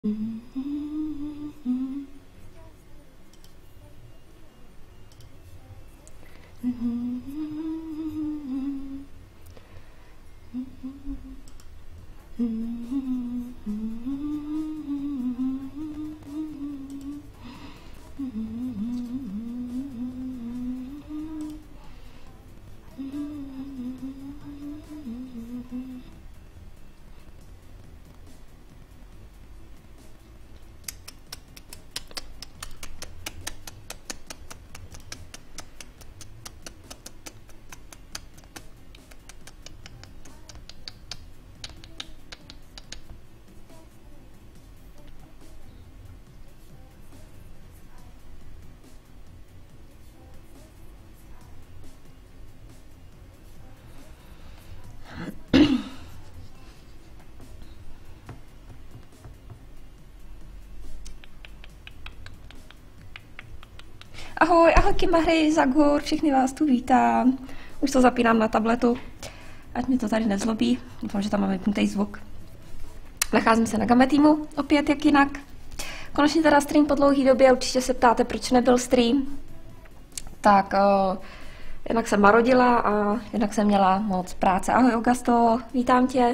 Ahoj, ahoj Kimahry, Zagur, všechny vás tu vítám. Už to zapínám na tabletu, ať mi to tady nezlobí. Doufám, že tam mám vypnutý zvuk. Nacházím se na Game Teamu, opět jak jinak. Konečně teda stream po dlouhé době, určitě se ptáte, proč nebyl stream. Tak, jednak jsem marodila a jednak jsem měla moc práce. Ahoj Augusto, vítám tě.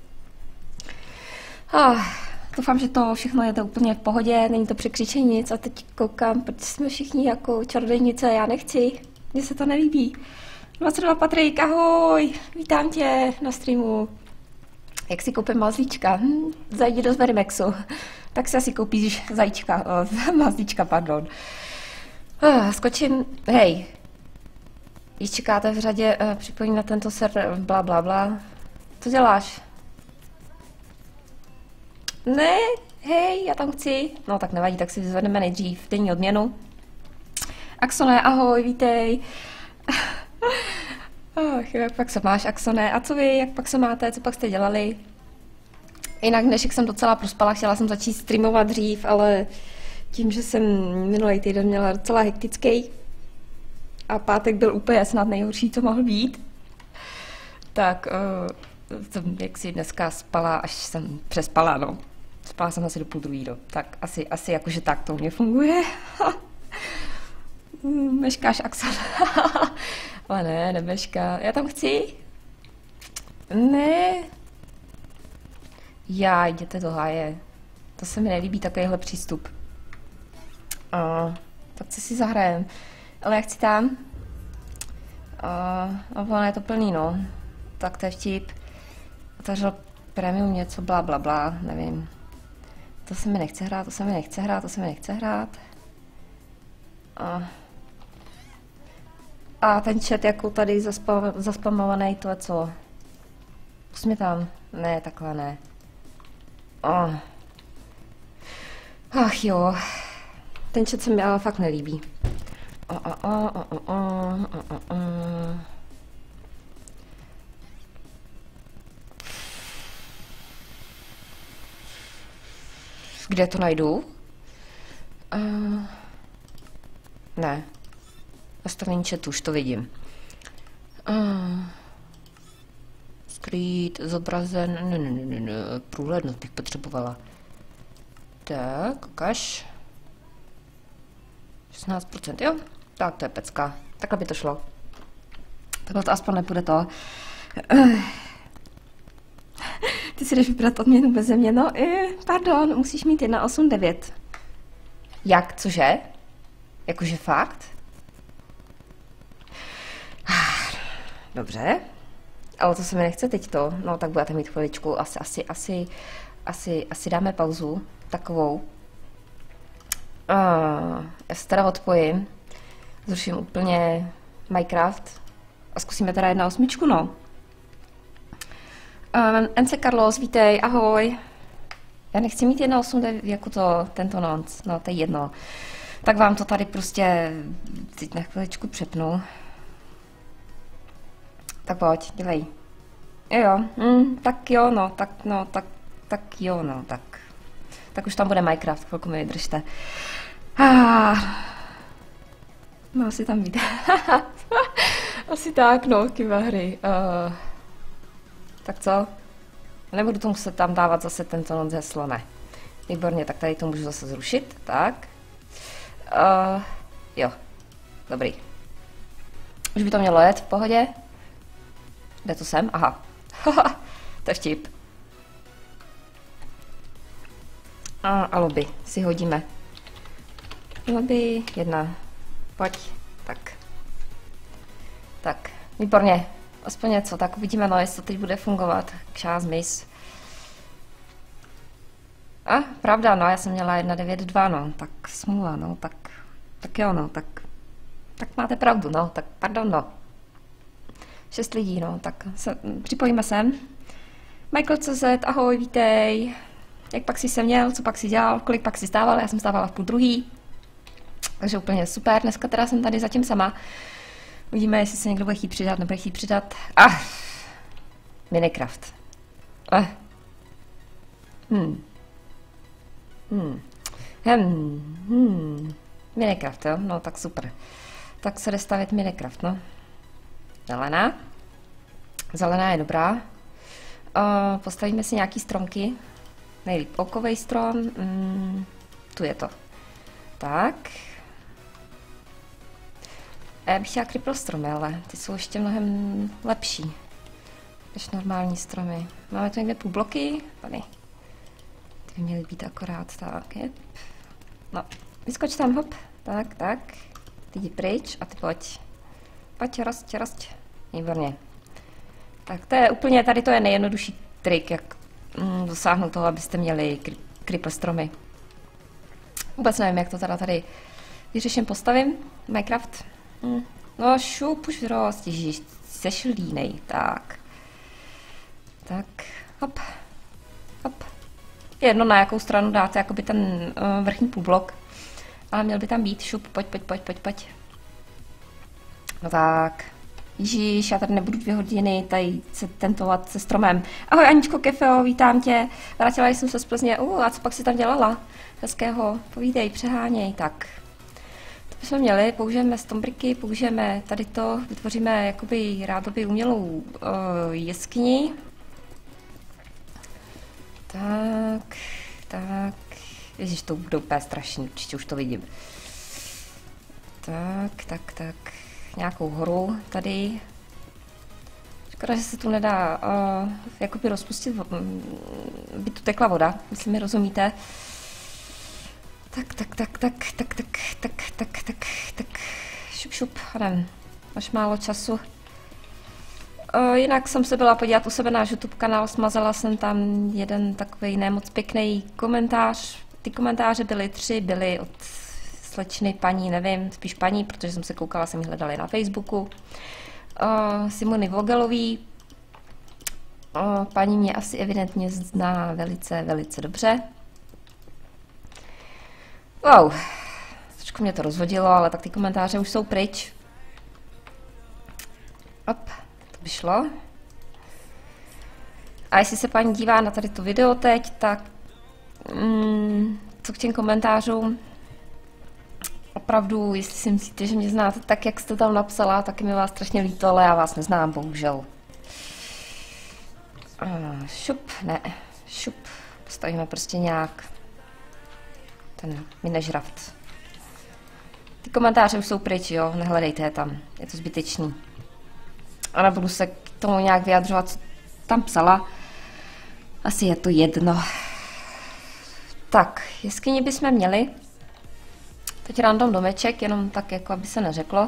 Doufám, že to všechno je to úplně v pohodě, není to překřičení nic a teď koukám, protože jsme všichni jako čarodějnice, já nechci, mně se to nelíbí. 22 Patrik, ahoj, vítám tě na streamu. Jak si koupím mazlíčka? Zajdi do Zverimexu, tak si asi koupíš mazlíčka, pardon. Skočím, hej, když čekáte v řadě připojení na tento server, bla bla bla, co děláš? Ne, hej, já tam chci. No tak nevadí, tak si vyzvedneme nejdřív denní odměnu. Axone, ahoj, vítej. Jak pak se máš, Axone? A co vy, jak pak se máte, co pak jste dělali? Jinak dnešek jsem docela prospala, chtěla jsem začít streamovat dřív, ale tím, že jsem minulý týden měla docela hektický a pátek byl úplně snad nejhorší, co mohl být, tak jsem jak si dneska spala, až jsem přespala, no. Spala jsem asi do 1:30, no. Tak asi jakože tak to u mě funguje. Meškáš, Axel. Ale ne, nemešká. Já tam chci. Ne. Já, jděte do háje. To se mi nelíbí, takovýhle přístup. Tak co si zahrajem? Ale já chci tam. A ono je to plný, no. Tak to je vtip. Otevřel premium něco, bla bla bla, nevím. To se mi nechce hrát, to se mi nechce hrát, to se mi nechce hrát. A ten chat jako tady zaspamovaný, to je co? Pust mi tam. Ne, takhle ne. Ach jo. Ten chat se mi ale fakt nelíbí. Kde to najdu? Ne. Nastavení chatu, už to vidím. Street, zobrazen, ne, průhlednost bych potřebovala. Tak, ukaž. 16%, jo? Tak, to je pecka. Takhle by to šlo. Takhle to aspoň nepůjde to. Ty si jdeš vybrat odměnu beze mě, no, pardon, musíš mít 1,89. Jak, cože? Jakože fakt? Dobře. Ale to se mi nechce teď to. No, tak budete mít chviličku. Asi dáme pauzu. Takovou. Já se teda odpojím. Zruším úplně Minecraft. A zkusíme teda 1,8, no. MC Carlos, vítej, ahoj. Já nechci mít 1,8 jako to, tento nonc, no to je jedno. Tak vám to tady prostě teď na chviličku přepnu. Tak pojď, dělej. Jo, tak jo, no, tak jo, no, tak. Tak už tam bude Minecraft, chvilku mi vydržte. No, asi tam jde. Asi tak, no, kiva hry. Tak co? Nebudu to muset tam dávat zase tento noc heslo, ne. Výborně, tak tady to můžu zase zrušit, tak. Jo, dobrý. Už by to mělo jet v pohodě. Kde to sem? Aha. To je vtip. A lobby si hodíme. Lobby 1. Pojď. Tak. Tak, výborně. Aspoň něco, tak uvidíme, no, jestli to teď bude fungovat. Kšás mis. A, pravda, no, já jsem měla 1,9,2, no, tak smůla, no, tak jo, no, tak máte pravdu, no, tak pardon, no. 6 lidí, no, tak připojíme sem. Michael.cz, ahoj, vítej. Jak pak jsi se měl, co pak jsi dělal, kolik pak jsi stával, já jsem stávala v 1:30. Takže úplně super, dneska teda jsem tady zatím sama. Uvidíme, jestli se někdo bude chtít přidat, nebude chtít přidat. Minecraft. Minecraft, jo? No tak super. Tak se jde stavět Minecraft, no. Zelená. Zelená je dobrá. Postavíme si nějaký stromky. Nejlíp okovej strom. Tu je to. Tak. Já bych chtěla creeper stromy, ale ty jsou ještě mnohem lepší než normální stromy. Máme tu někde půl bloky? Tady. Ty by měly být akorát, tak je. No, vyskoč tam, hop. Tak. Ty jdi pryč a ty pojď. Pojď, rost. Výborně. Tak to je úplně, tady to je nejjednodušší trik, jak dosáhnout toho, abyste měli creeper stromy. Vůbec nevím, jak to teda tady vyřeším, postavím. Minecraft. No šup, už rost, ježiš, seš línej, tak. Tak, hop. Jedno na jakou stranu dáte, jakoby ten vrchní půlblok. Ale měl by tam být, šup, pojď. No tak. Ježíš, já tady nebudu 2 hodiny tady se tentovat se stromem. Ahoj Aničko Kefeo, vítám tě. Vrátila jsem se z Plzně. A co pak si tam dělala? Hezkého, povídej, přeháněj, tak. To bychom měli, použijeme stombriky, použijeme tady to, vytvoříme jakoby rádoby umělou jeskyni. Tak. Ježiš, to bude úplně strašný, určitě už to vidím. Tak. Nějakou horu tady. Škoda, že se tu nedá jakoby rozpustit, by tu tekla voda, jestli mi rozumíte. Tak. Šup, jdem. Máš málo času. Jinak jsem se byla podívat u sebe na YouTube kanál, smazala jsem tam jeden takový nemoc pěkný komentář. Ty komentáře byly 3, byly od slečny paní, nevím, spíš paní, protože jsem se koukala, jsem ji hledala na Facebooku. Simony Vogelový. Paní mě asi evidentně zná velice dobře. Wow, trošku mě to rozhodilo, ale tak ty komentáře už jsou pryč. Op, to by šlo. A jestli se paní dívá na tady to video teď, tak co k těm komentářům? Opravdu, jestli si myslíte, že mě znáte tak, jak jste tam napsala, tak mi vás strašně líto, ale já vás neznám, bohužel. Šup. Postavíme prostě nějak ten Minecraft. Ty komentáře už jsou pryč, jo, nehledejte je tam, je to zbytečný. A nebudu se k tomu nějak vyjadřovat, co tam psala. Asi je to jedno. Tak, jeskyni bychom měli. Teď random domeček, jenom tak, jako aby se neřeklo.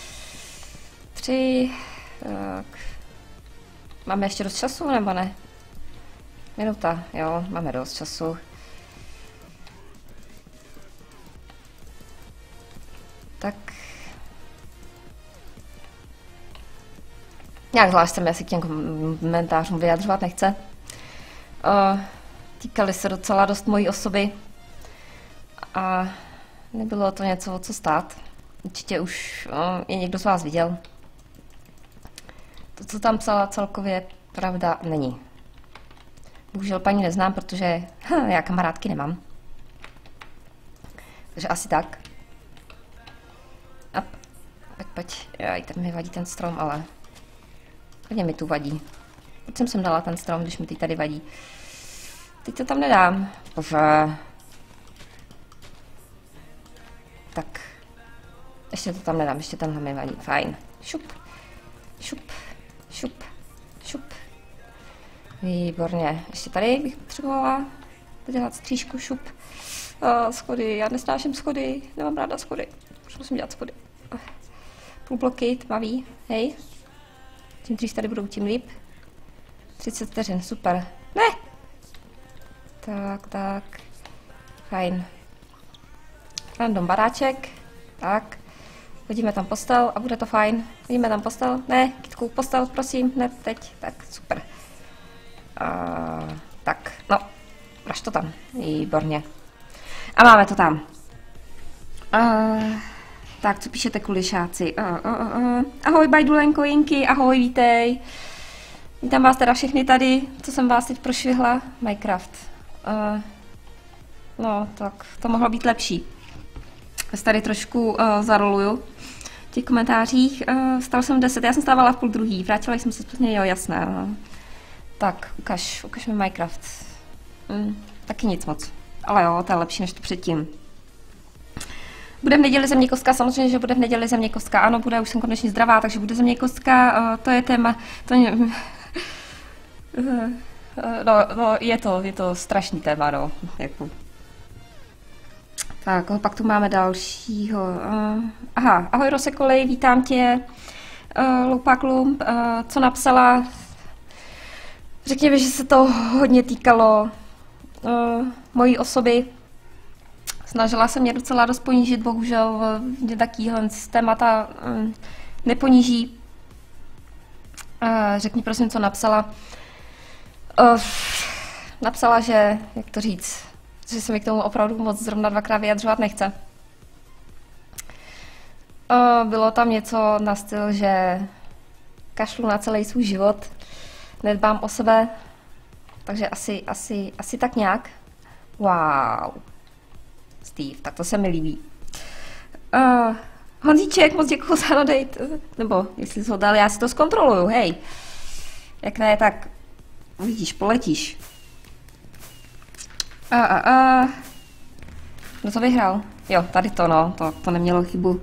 3. Tak. Máme ještě dost času, nebo ne? Minuta, jo, máme dost času. Tak. Nějak zvlášť se mi asi k těm komentářům vyjadřovat nechce. Týkali se docela dost mojí osoby. A nebylo to něco, o co stát. Určitě už je někdo z vás viděl. To, co tam psala, celkově pravda není. Bohužel paní neznám, protože já kamarádky nemám. Takže asi tak. A pojď. Jaj, tady mi vadí ten strom, ale hodně mi tu vadí. Proč jsem sem dala ten strom, když mi teď tady vadí? teď to tam nedám. Bože. Tak. Ještě to tam nedám, ještě tam namývaní. Fajn. Šup. Šup. Šup. Šup. Výborně. Ještě tady bych potřebovala dělat střížku, šup. Schody, já nesnáším schody, nemám ráda schody. Už musím dělat schody. Půl bloky, tmavý, hej. Tím dřív tady budou, tím líp. 30 vteřin, super. Ne! Tak. Fajn. Random baráček. Tak. Hodíme tam postel a bude to fajn. Hodíme tam postel. Ne, Kytku, postel, prosím, ne teď. Tak, super. Tak, no. Máš to tam. Výborně. A máme to tam. Tak, co píšete, kulišáci? Ahoj, Bajdulenko, Jinky, ahoj, vítej. Vítám vás teda všechny tady, co jsem vás teď prošvihla. Minecraft. No, tak to mohlo být lepší. Já se tady trošku zaroluju v těch komentářích. Vstal jsem 10, já jsem stávala v 12:30, vrátila jsem se zpětně, jo, jasné. No. Tak, ukaž mi Minecraft. Taky nic moc. Ale jo, to je lepší než to předtím. Bude v neděli zeměkostka, samozřejmě, že bude v neděli zeměkostka. Ano, bude, už jsem konečně zdravá, takže bude zeměkostka. To je téma, no, je to strašný téma, no. Jako. Tak, pak tu máme dalšího. Aha, ahoj Rosekolej, vítám tě. Loupák Lump, co napsala? Řekněme, že se to hodně týkalo mojí osoby. Snažila se mě docela dost ponížit, bohužel mě takýhle témata neponíží. Řekni prosím, co napsala. Napsala, že, jak to říct, že se mi k tomu opravdu moc zrovna dvakrát vyjadřovat nechce. Bylo tam něco na styl, že kašlu na celý svůj život, nedbám o sebe, takže asi tak nějak. Wow. Steve, tak to se mi líbí. Honzíček, moc děkuju za date. Nebo, jestli jsi ho dal, já si to zkontroluju, hej. Jak ne, tak uvidíš, poletíš. Kdo to vyhrál? Jo, tady to, no, to nemělo chybu.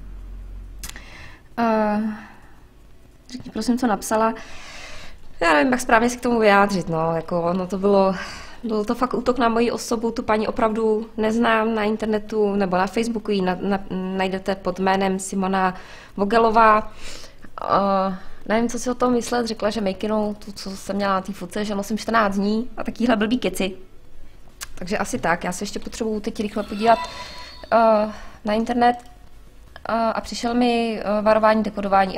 Řekni prosím, co napsala. Já nevím, jak správně se k tomu vyjádřit, no, jako, no to byl to fakt útok na moji osobu, tu paní opravdu neznám na internetu, nebo na Facebooku ji najdete pod jménem Simona Vogelová. Nevím, co si o tom myslet, řekla, že makeinu, tu, co jsem měla na té fotce, že nosím 14 dní a takovýhle blbý keci. Takže asi tak, já se ještě potřebuju teď rychle podívat na internet a přišel mi varování dekodování.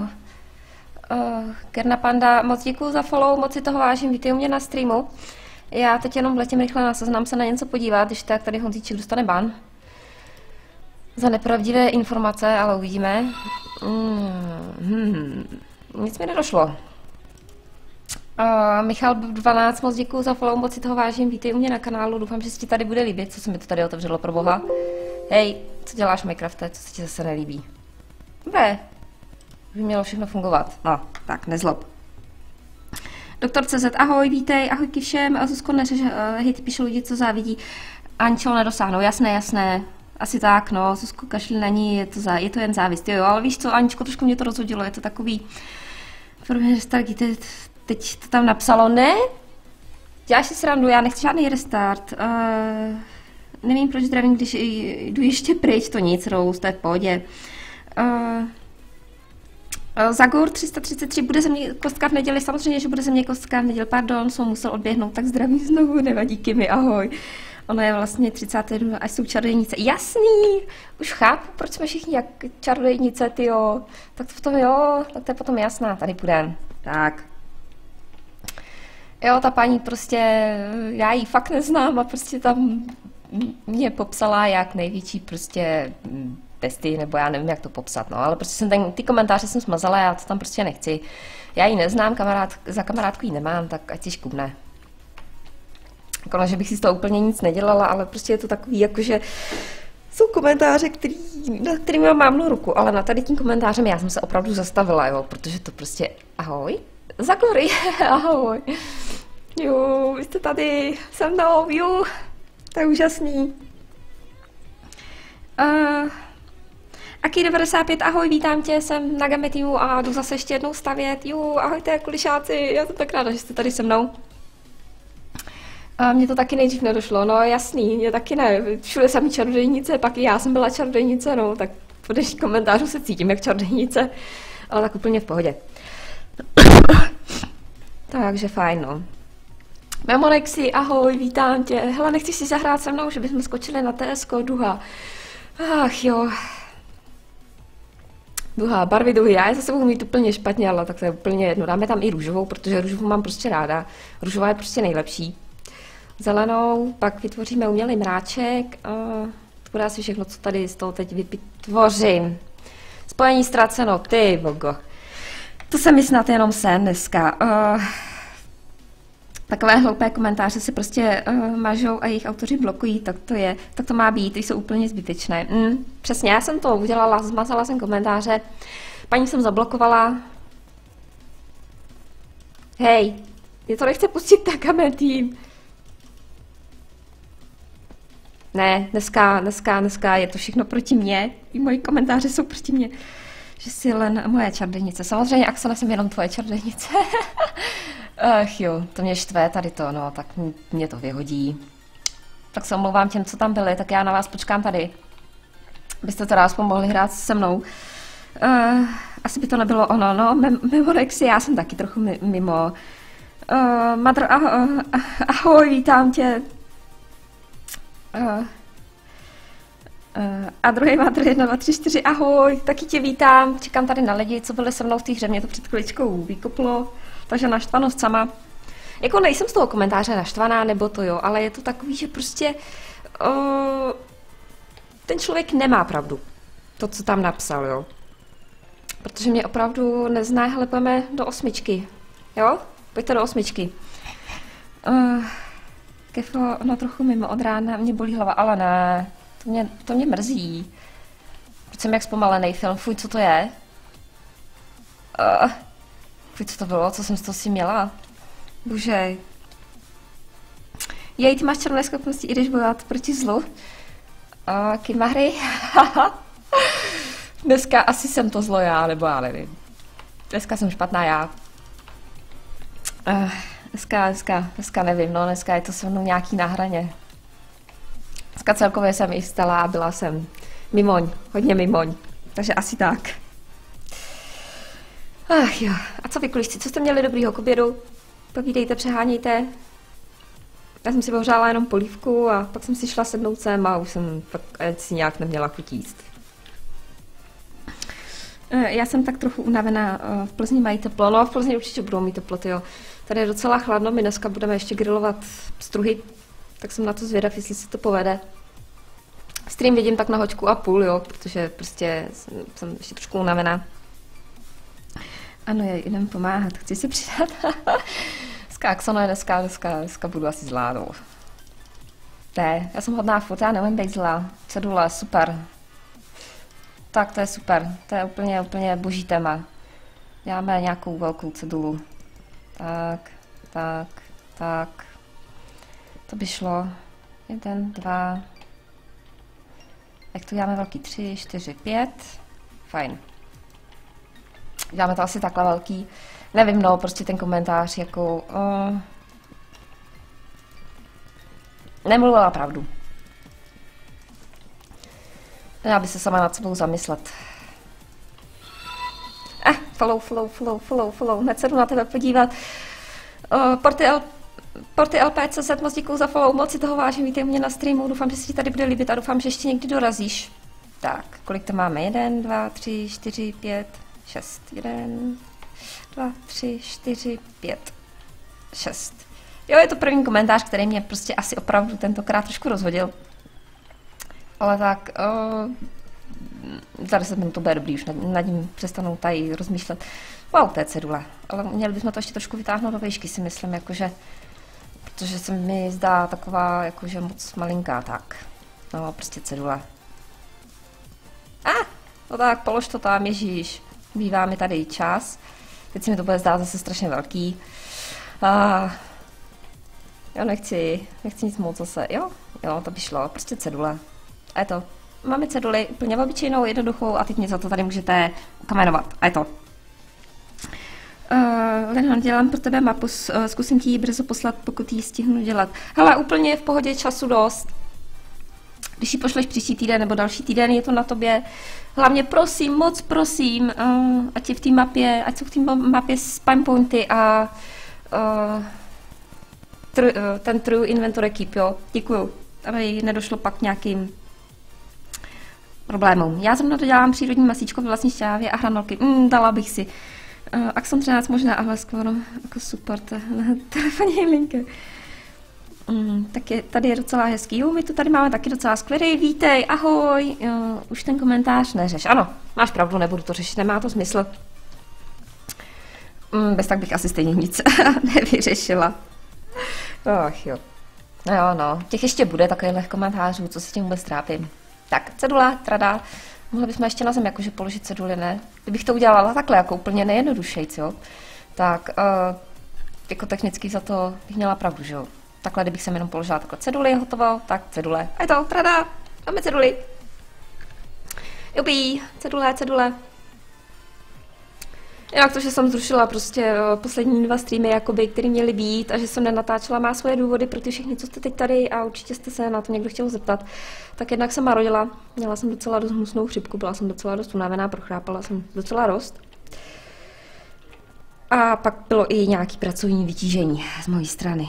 Kerna Panda, moc děkuju za follow, moc si toho vážím, vítej u mě na streamu. Já teď jenom letím rychle na seznam se na něco podívat, když tak tady Honzíček dostane ban. Za nepravdivé informace, ale uvidíme. Nic mi nedošlo. Michal 12, moc děkuju za follow, moc si toho vážím, vítej u mě na kanálu, doufám, že se ti tady bude líbit, co se mi to tady otevřelo pro boha. Hej, co děláš v Minecrafte, co se ti zase nelíbí? Dobré, by mělo všechno fungovat, no, tak nezlob. Doktor CZ, ahoj, vítej, ahoj ki všem, a Zuzko neřeš, hejt, píšu lidi, co závidí, Ančel nedosáhnou, jasné, asi tak, no, Zuzko kašli na ní, je to jen závist, jo, ale víš co, Aničko, trošku mě to rozhodilo, je to takový, pro mě restart, teď to tam napsalo, ne, děláš si srandu, já nechci žádný restart, nevím, proč zdravím, když jdu ještě pryč, to nic, Rose, to je v pohodě. Zagur 333 bude zeměkostka v neděli, samozřejmě, že bude zeměkostka v neděli, pardon, jsem musel odběhnout, tak zdravím znovu, nevadí, Kimi, ahoj. Ono je vlastně 30. dnu, až jsou čarodějnice. Jasný, už chápu, proč jsme všichni jak čarodějnice, tyjo. Tak to potom jo, tak to je potom jasná, tady půjdem. Tak. Jo, ta paní prostě, já ji fakt neznám a prostě tam mě popsala jak největší prostě besty, nebo já nevím, jak to popsat, no, ale prostě jsem ty komentáře jsem smazala, já to tam prostě nechci. Já ji neznám, za kamarádku ji nemám, tak ať si škubne. Jako, že bych si z toho úplně nic nedělala, ale prostě je to takový, jakože jsou komentáře, na kterými mám mávnu ruku, ale na tady tím komentářem já jsem se opravdu zastavila, jo, protože to prostě, ahoj, Zagory, ahoj. Jo, vy jste tady se mnou, jo. To je úžasný. Aki 95, ahoj, vítám tě, jsem na Game týmu a jdu zase ještě jednou stavět. Jo, ahojte, kulišáci, já jsem tak ráda, že jste tady se mnou. A mně to taky nejdřív nedošlo, no jasný, mě taky ne, všude samý čarodějnice, pak i já jsem byla čarodějnice, no, tak po dnešní komentářu se cítím jak čarodějnice, ale tak úplně v pohodě. Takže fajn, no. Memonexi, ahoj, vítám tě. Hele, nechceš si zahrát se mnou, že bychom skočili na TSK Duha. Ach jo. Duha, barvy Duhy, já je za sebou mít úplně špatně, ale tak to je úplně jedno. Dáme tam i růžovou, protože růžovou mám prostě ráda. Růžová je prostě nejlepší. Zelenou, pak vytvoříme umělý mráček. To bude asi všechno, co tady z toho teď vytvořím. Spojení ztraceno, ty bogo. To se mi snad jenom sen dneska. Takové hloupé komentáře se prostě mažou a jejich autoři blokují, tak to je, tak to má být, ty jsou úplně zbytečné. Přesně, já jsem to udělala, zmazala jsem komentáře, paní jsem zablokovala. Hej, je to nechce pustit tak, Game tým. Ne, dneska je to všechno proti mně, i moji komentáře jsou proti mně. Že jsi jen moje čarodějnice. Samozřejmě, Axona, jsem jenom tvoje čarodějnice. Ach jo, to mě štve tady to, no, tak mě to vyhodí. Tak se omlouvám těm, co tam byli, tak já na vás počkám tady. Byste to rád pomohli hrát se mnou. Asi by to nebylo ono, no, Memorexy, já jsem taky trochu mimo. Madr, ahoj, vítám tě. A druhý Madr 1, 2, 3, 4, ahoj, taky tě vítám. Čekám tady na lidi, co byli se mnou v té hře, mě to před chviličkou vykoplo. Takže naštvanost sama. Jako nejsem z toho komentáře naštvaná, nebo to jo, ale je to takový, že prostě ten člověk nemá pravdu. To, co tam napsal, jo. Protože mě opravdu nezná, hele, pojďme do 8. Jo? Pojďte do 8. Kefo, no trochu mimo od rána, mě bolí hlava, ale ne. To mě mrzí. Proč jsem jak zpomalený film, fuj, co to je? Fuj, co to bylo, co jsem z toho si měla? Bože. Jej, ty máš černé schopnosti, i když bojovat proti zlu. Kimahry? Dneska asi jsem to zlo já, nebo já nevím. Dneska jsem špatná já. Dneska nevím, no, dneska je to se mnou nějaký na hraně. Dneska celkově jsem i vstala a byla jsem mimoň, hodně mimoň. Takže asi tak. Ach jo, a co vy kulišci, co jste měli dobrýho k obědu? Povídejte, přehánějte. Já jsem si ohřála jenom polívku a pak jsem si šla sednout sem a už jsem fakt si nějak neměla chuť jíst. Já jsem tak trochu unavená, v Plzni mají teplo, no v Plzni určitě budou mít teplo, tyjo. Tady je docela chladno, my dneska budeme ještě grilovat pstruhy, tak jsem na to zvědav, jestli se to povede. Stream vidím tak na hoďku a půl, jo, protože prostě jsem ještě trošku unavená. Ano, jdem pomáhat, chci si přidat. Axona, dneska budu asi zlá, no. Ne, já jsem hodná furt, já neumím být zlá. Cedula, super. Tak to je super, to je úplně boží téma. Děláme nějakou velkou cedulu. Tak. To by šlo. 1, 2. Jak to děláme velký? 3, 4, 5. Fajn. Děláme to asi takhle velký. Nevím, no, prostě ten komentář jako... nemluvila pravdu. Já by se sama nad sebou zamyslet. Follow. Hned se jdu na tebe podívat. Porty LP.cz, moc děkuju za follow, moc si toho vážím, vítej mě na streamu, doufám, že se ti tady bude líbit a doufám, že ještě někdy dorazíš. Tak, kolik to máme? 1, 2, 3, 4, 5, 6. 1, 2, 3, 4, 5, 6. Jo, je to první komentář, který mě prostě asi opravdu tentokrát trošku rozhodil. Ale tak, za 10 minut to bude dobrý, už nad ním přestanou tady rozmýšlet. Wow, to je cedule. Ale měli bychom to ještě trošku vytáhnout do výšky, si myslím, jakože, protože se mi zdá taková, jakože moc malinká, tak. No, prostě cedule. No tak, polož to tam, ježíš. Bývá mi tady čas. Teď se mi to bude zdát zase strašně velký. Jo, nechci nic moc zase, jo, to by šlo, prostě cedule. A je to. Máme ceduly úplně obyčejnou, jednoduchou a teď mě za to tady můžete ukamenovat. A je to. Lena, dělám pro tebe mapu, zkusím ti ji brzo poslat, pokud ji stihnu dělat. Hele, úplně v pohodě, času dost. Když ji pošleš příští týden nebo další týden, je to na tobě. Hlavně prosím, moc prosím, ať je v té mapě, ať jsou v té mapě spam pointy a ten true inventory keep, jo. Děkuju, aby nedošlo pak k nějakým problémům. Já zrovna to dělám přírodní masíčko v vlastní šťávě a hranolky. Dala bych si. Axon 13 možná, ale skoro jako super, telefonní linka. Tak tady je docela hezký. Jo, my to tady máme taky docela skvělý. Vítej, ahoj. Už ten komentář neřeš. Ano, máš pravdu, nebudu to řešit, nemá to smysl. Bez tak bych asi stejně nic nevyřešila. Ach jo. No, těch ještě bude takových komentářů, co se tím vůbec trápím. Tak, cedula, trada. Mohli bychom ještě na zem jakože položit ceduly, ne? Kdybych to udělala takhle, jako úplně nejjednodušejc, jo? Tak, jako technicky za to bych měla pravdu, že jo? Takhle, kdybych sem jenom položila takhle ceduly, hotovo, tak cedule. A je to, trada, máme ceduly. Jupí, cedule. Jinak to, že jsem zrušila prostě poslední 2 streamy, jakoby, které měly být a že jsem nenatáčela, má svoje důvody pro ty všechny, co jste teď tady a určitě jste se na to někdo chtěl zeptat. Tak jednak jsem marodila, měla jsem docela dost hnusnou chřipku, byla jsem docela dost unavená, prochrápala jsem docela dost. A pak bylo i nějaké pracovní vytížení z mojí strany.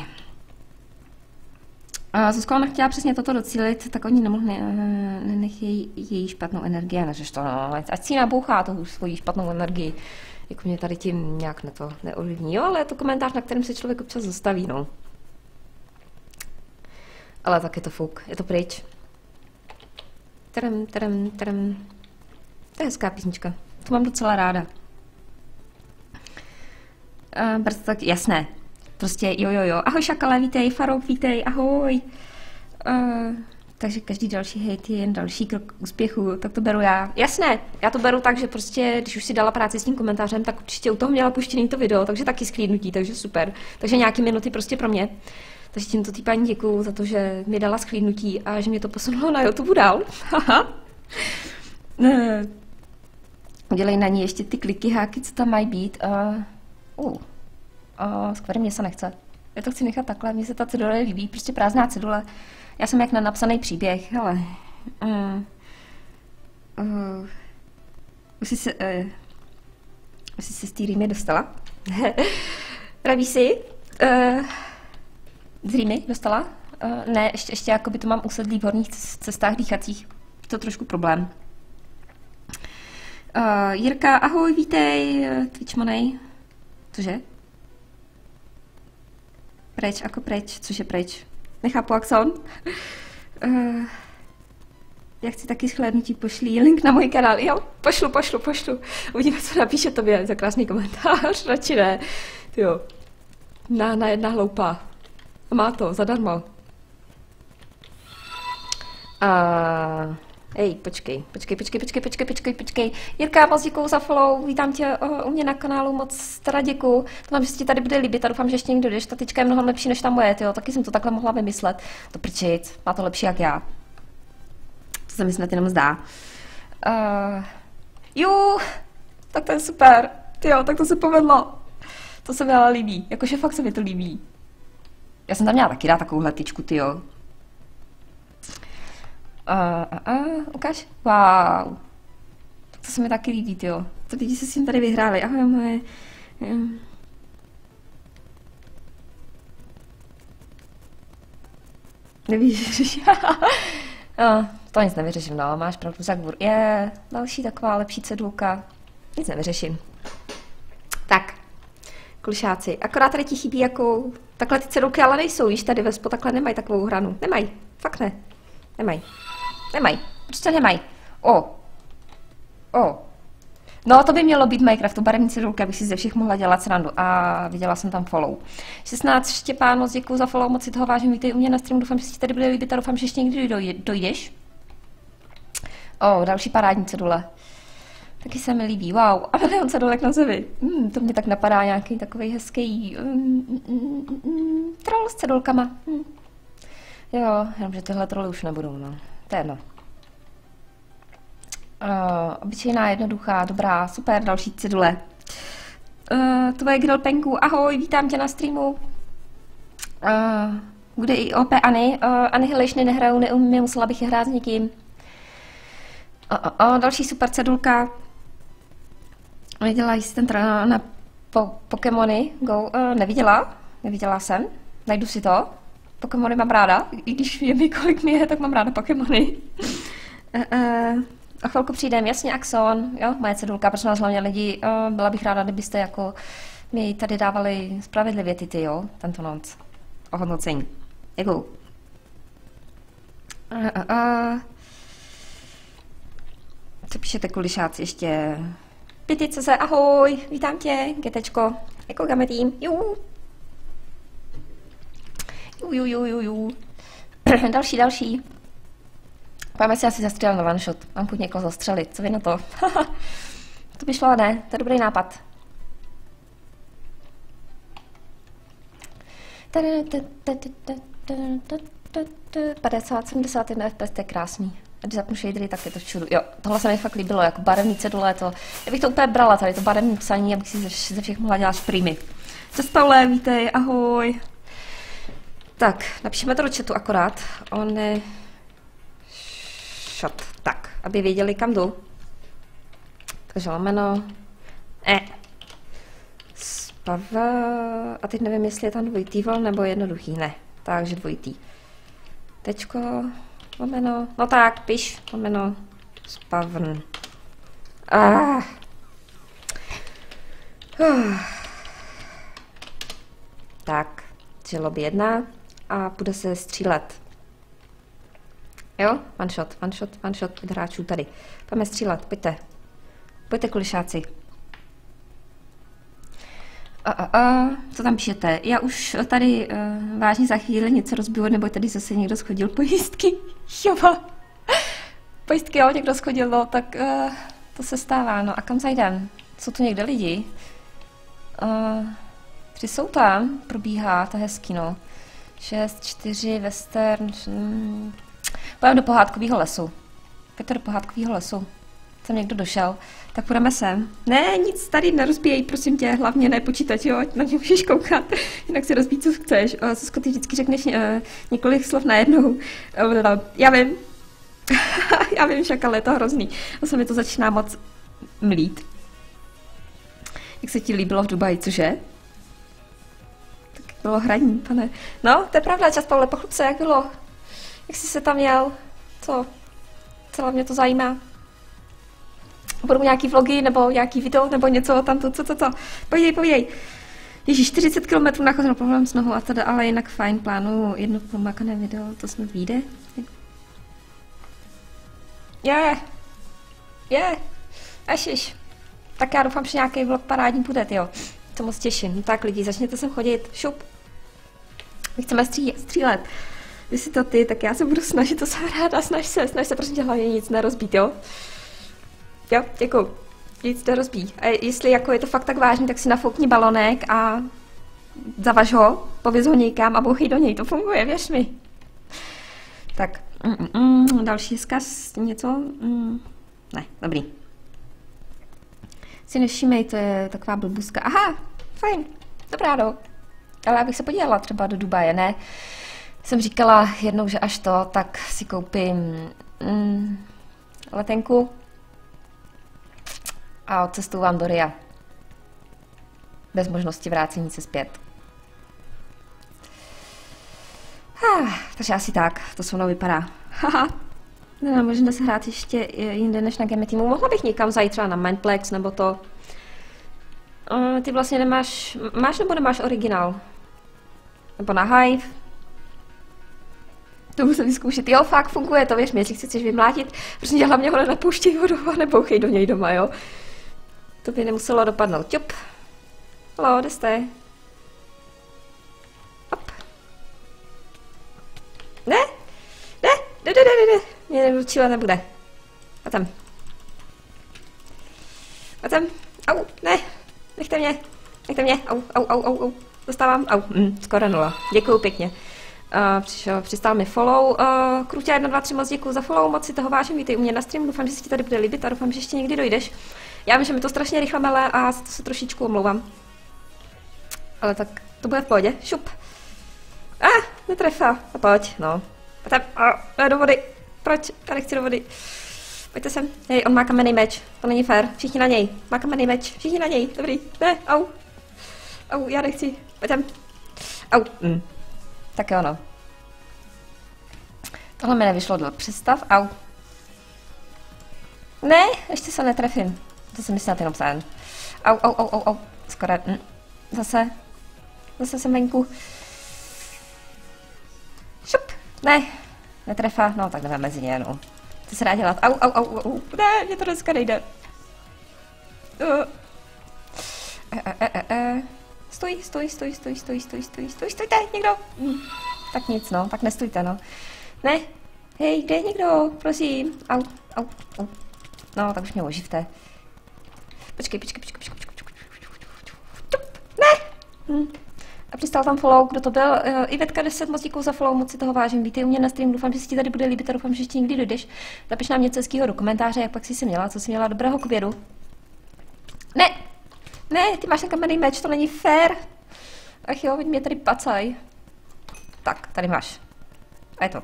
A Zuzka, ona chtěla přesně toto docílit, tak oni nenechají její špatnou energii a neřeš to, no, ať si nabouchá tu svoji špatnou energii. Jako mě tady tím nějak neovlivní, jo, ale je to komentář, na kterém se člověk občas zastaví, no. Ale tak je to fuk, je to pryč. Terem. To je hezká písnička, to mám docela ráda. Brzo tak, jasné. Prostě jo. Ahoj šakale, vítej, Farouk, vítej, ahoj. Takže každý další hejt je jen další krok k úspěchu, tak to beru já. Jasné, já to beru tak, že prostě, když už si dala práci s tím komentářem, tak určitě u toho měla puštěný to video, takže taky sklídnutí, takže super. Takže nějaký minuty prostě pro mě. Takže tímto tý paní děkuju za to, že mi dala sklídnutí a že mě to posunulo na YouTube dál. Udělej na ní ještě ty kliky, háky, co tam mají být. Skvěle, mě se nechce. Já to chci nechat takhle, mně se ta cedule líbí, prostě prázdná cedule. Já jsem jak na napsaný příběh, hele. Už jsi se z té rýmy dostala? Praví si? Z rýmy dostala? Ne, ještě jakoby to mám usedlý v horních cestách dýchacích. Je to trošku problém. Jirka, ahoj, vítej, Twitchmonej. Cože? Preč, cože preč? Nechápu, Axon. Já chci taky shlédnutí, pošlí link na můj kanál. Jo, pošlu. Uvidíme, co napíše tobě za krásný komentář, radši ne. Jo. Na jedna hloupá. A má to, zadarmo. Hej, počkej. Jirka, moc děkuju za follow, vítám tě u mě na kanálu, moc teda děkuju. Doufám, že se ti tady bude líbit a doufám, že ještě někdo jdeš. Ta tyčka je mnohem lepší než ta moje, tyjo. Taky jsem to takhle mohla vymyslet. To prčic, má to lepší jak já. To se mi snad jenom zdá. Tak to je super. Tyjo, tak to se povedlo. To se mi ale líbí, jakože fakt se mi to líbí. Já jsem tam měla taky dát takovouhle tyčku, tyjo. Ukáž? Wow. Tak to se mi taky líbí, tyjo. To lidi se s tím tady vyhráli. Ahoj, moje. Nevíš, to nic nevyřeším, no, máš pravdu, Zagbur. Je, další taková lepší cedulka. Nic nevyřeším. Tak, klišáci. Akorát tady ti chybí jako, takhle ty cedulky ale nejsou, víš, tady ve takhle nemají takovou hranu. Nemají, fakt ne. Nemají, prostě nemají. No, to by mělo být Minecraftu, barevní cedulky, abych si ze všech mohla dělat srandu. A viděla jsem tam follow. 16 Štěpán, moc děkuju za follow, moc si toho vážím, vítej u mě na streamu, doufám, že si tady bude líbit a doufám, že ještě někdy dojdeš. Další parádní cedule. Taky se mi líbí, wow. A milion cedulek na zemi. To mě tak napadá nějaký takový hezký troll s cedulkama. Jo, jenomže tyhle troly už nebudou, no. To je jedno. Obyčejná, jednoduchá, dobrá, super, další cedule. Tvoje grill penku, ahoj, vítám tě na streamu. Bude i OP Anny. Annihilationy nehraju, neumím, musela bych je hrát s někým. Další super cedulka. Viděla jsi ten na Pokémony Go? Neviděla jsem. Najdu si to. Pokémony mám ráda, i když je mi kolik mi je, tak mám ráda Pokémony. O chvilku přijdem, jasně Axon, jo, moje cedulka, prosím vás hlavně lidi, byla bych ráda, kdybyste jako mi tady dávali spravedlivě ty, jo, tento noc. Ohodnocení. Děkuju. Co píšete, kulišáci, ještě? Pětice se, ahoj, vítám tě, getečko, jako gametým, Další. Pojďme si asi zastřelit na one shot. Mám chuť někoho zastřelit, co vy na to? To by šlo, ne? To je dobrý nápad. 50, 71 FPS, to je krásný. A když zapnu shadery, tak je to čudu. Jo, tohle se mi fakt líbilo, jako barevný cedule, to... Já bych to úplně brala tady, to barevný psaní, abych si ze všech mohla dělat streamy. Čas Paule, vítej, ahoj. Tak, napíšeme to do chatu akorát. Shot. Tak, aby věděli, kam jdu. Takže lomeno. Spava. A teď nevím, jestli je tam dvojitý vol nebo jednoduchý. Ne, takže dvojitý. Tečko, lomeno. No tak, piš, lomeno. Spavn. Tak, takže lobby 1 a bude se střílet. Jo? One shot, 5 hráčů tady. Pojďme střílet, pojďte kulišáci. Co tam píšete? Já už tady vážně za chvíli něco rozbiju, nebo tady zase někdo schodil pojistky. Jova. Pojistky, jo, někdo schodil, no, tak to se stává. No a kam zajdem? Jsou tu někde lidi? 3 jsou tam, probíhá, to je hezký, no. 6, 4, western, půjdeme do pohádkového lesu. Pojďte do pohádkového lesu. Tam někdo došel. Tak půjdeme sem. Ne, nic tady nerozbíjej, prosím tě, hlavně ne počítač, jo, ať na mě můžeš koukat. Jinak si rozbíj, co chceš. Zuzko, ty vždycky řekneš několik slov najednou. Já vím. Já vím však, ale je to hrozný. To se mi to začíná moc mlít. Jak se ti líbilo v Dubaji, cože? Tak bylo hraní, pane. No, to je pravda, čas, Pavle, pochlup se, jak bylo. Jak jsi se tam jel? Co? Celé mě to zajímá. Budou nějaký vlogy, nebo nějaký video, nebo něco tam, co? Povídej. Ježíš, 40 km nachodil problém s nohou a teda, ale jinak fajn, plánuju jedno pomakané video, to snad vyjde. Ašiš. Tak já doufám, že nějaký vlog parádní bude, jo. To moc těším. No tak lidi, začněte sem chodit, šup. My chceme střílet. Jestli to ty, tak já se budu snažit to zahrát a snaž se prosím tě hlavně nic nerozbít, jo? Jo, děkuju. Nic nerozbí. A jestli jako je to fakt tak vážný, tak si nafoukni balonek a zavaž ho, pověz ho někam a bouchej do něj. To funguje, věř mi. Tak, další vzkaz, něco? Ne, dobrý. Si nevšímej, to je taková blbůzka. Aha, fajn, dobrá, no. Ale já bych se podívala třeba do Dubaje, ne? Jsem říkala jednou, že až to, tak si koupím letenku a odcestuju vám do Ria. Bez možnosti vrácení se zpět. Takže asi tak, to se mnou vypadá. Haha. No, možná se hrát ještě jinde než na Game Teamu. Mohla bych někam zajít třeba na Mindplex nebo to. Ty vlastně nemáš, máš nebo nemáš originál? Nebo na Hive? To musím vyzkoušet. Jo, fakt funguje to, věř mi, jestli chceš vymlátit, protože hlavně ho nenapouštěj vodu a nebouchej do něj doma, jo. To by nemuselo dopadnout. Ťup. Halo, kde jste? Hop. Ne. Mě neurčila nebude. A tam. Pojď sem. Au, ne. Nechte mě. Nechte mě. Au. Dostávám. Au. Skoro 0. Děkuju pěkně. Přistál mi follow. Krutě 1, 2, 3, moc děkuju za follow, moc si toho vážím, vítej u mě na streamu, doufám, že se ti tady bude líbit a doufám, že ještě někdy dojdeš. Já vím, že mi to strašně rychle mele a za to se trošičku omlouvám. Ale tak to bude v pohodě. Šup. Netrefa. A pojď, no. Pojď do vody. Proč? Já nechci do vody. Pojďte sem. Hej, on má kamenný meč. To není fér. Všichni na něj. Má kamenný meč. Všichni na něj. Dobrý. Ne, au. Au, já nechci. Pojď sem. Au. Tak jo, no. Tohle mi nevyšlo dole. Představ. Au. Ne, ještě se netrefím. To jsem myslela jenom sen. Au. Skoro. Zase jsem venku. Šup. Ne. Netrefa. No, tak jdeme mezi ně, no. Co se dá dělat? Au. Ne, mě to dneska nejde. Stojte, někdo. Tak nic, no, tak nestůjte, no. Ne. Hej, kde je někdo? Prosím. Au. No, tak už mě oživte. Počkej. Ne. A přistál tam follow, kdo to byl? Ivetka 10, moc děkuju za follow, moc si toho vážím. Vítej u mě na stream, doufám, že se ti tady bude líbit a doufám, že ještě někdy dojdeš. Napiš nám něco hezkýho do komentáře, jak pak si měla, co jsi měla dobrého k obědu. Ne, ty máš ten kamenný meč, to není fér. Ach jo, mě tady pacaj. Tak, tady máš. A je to.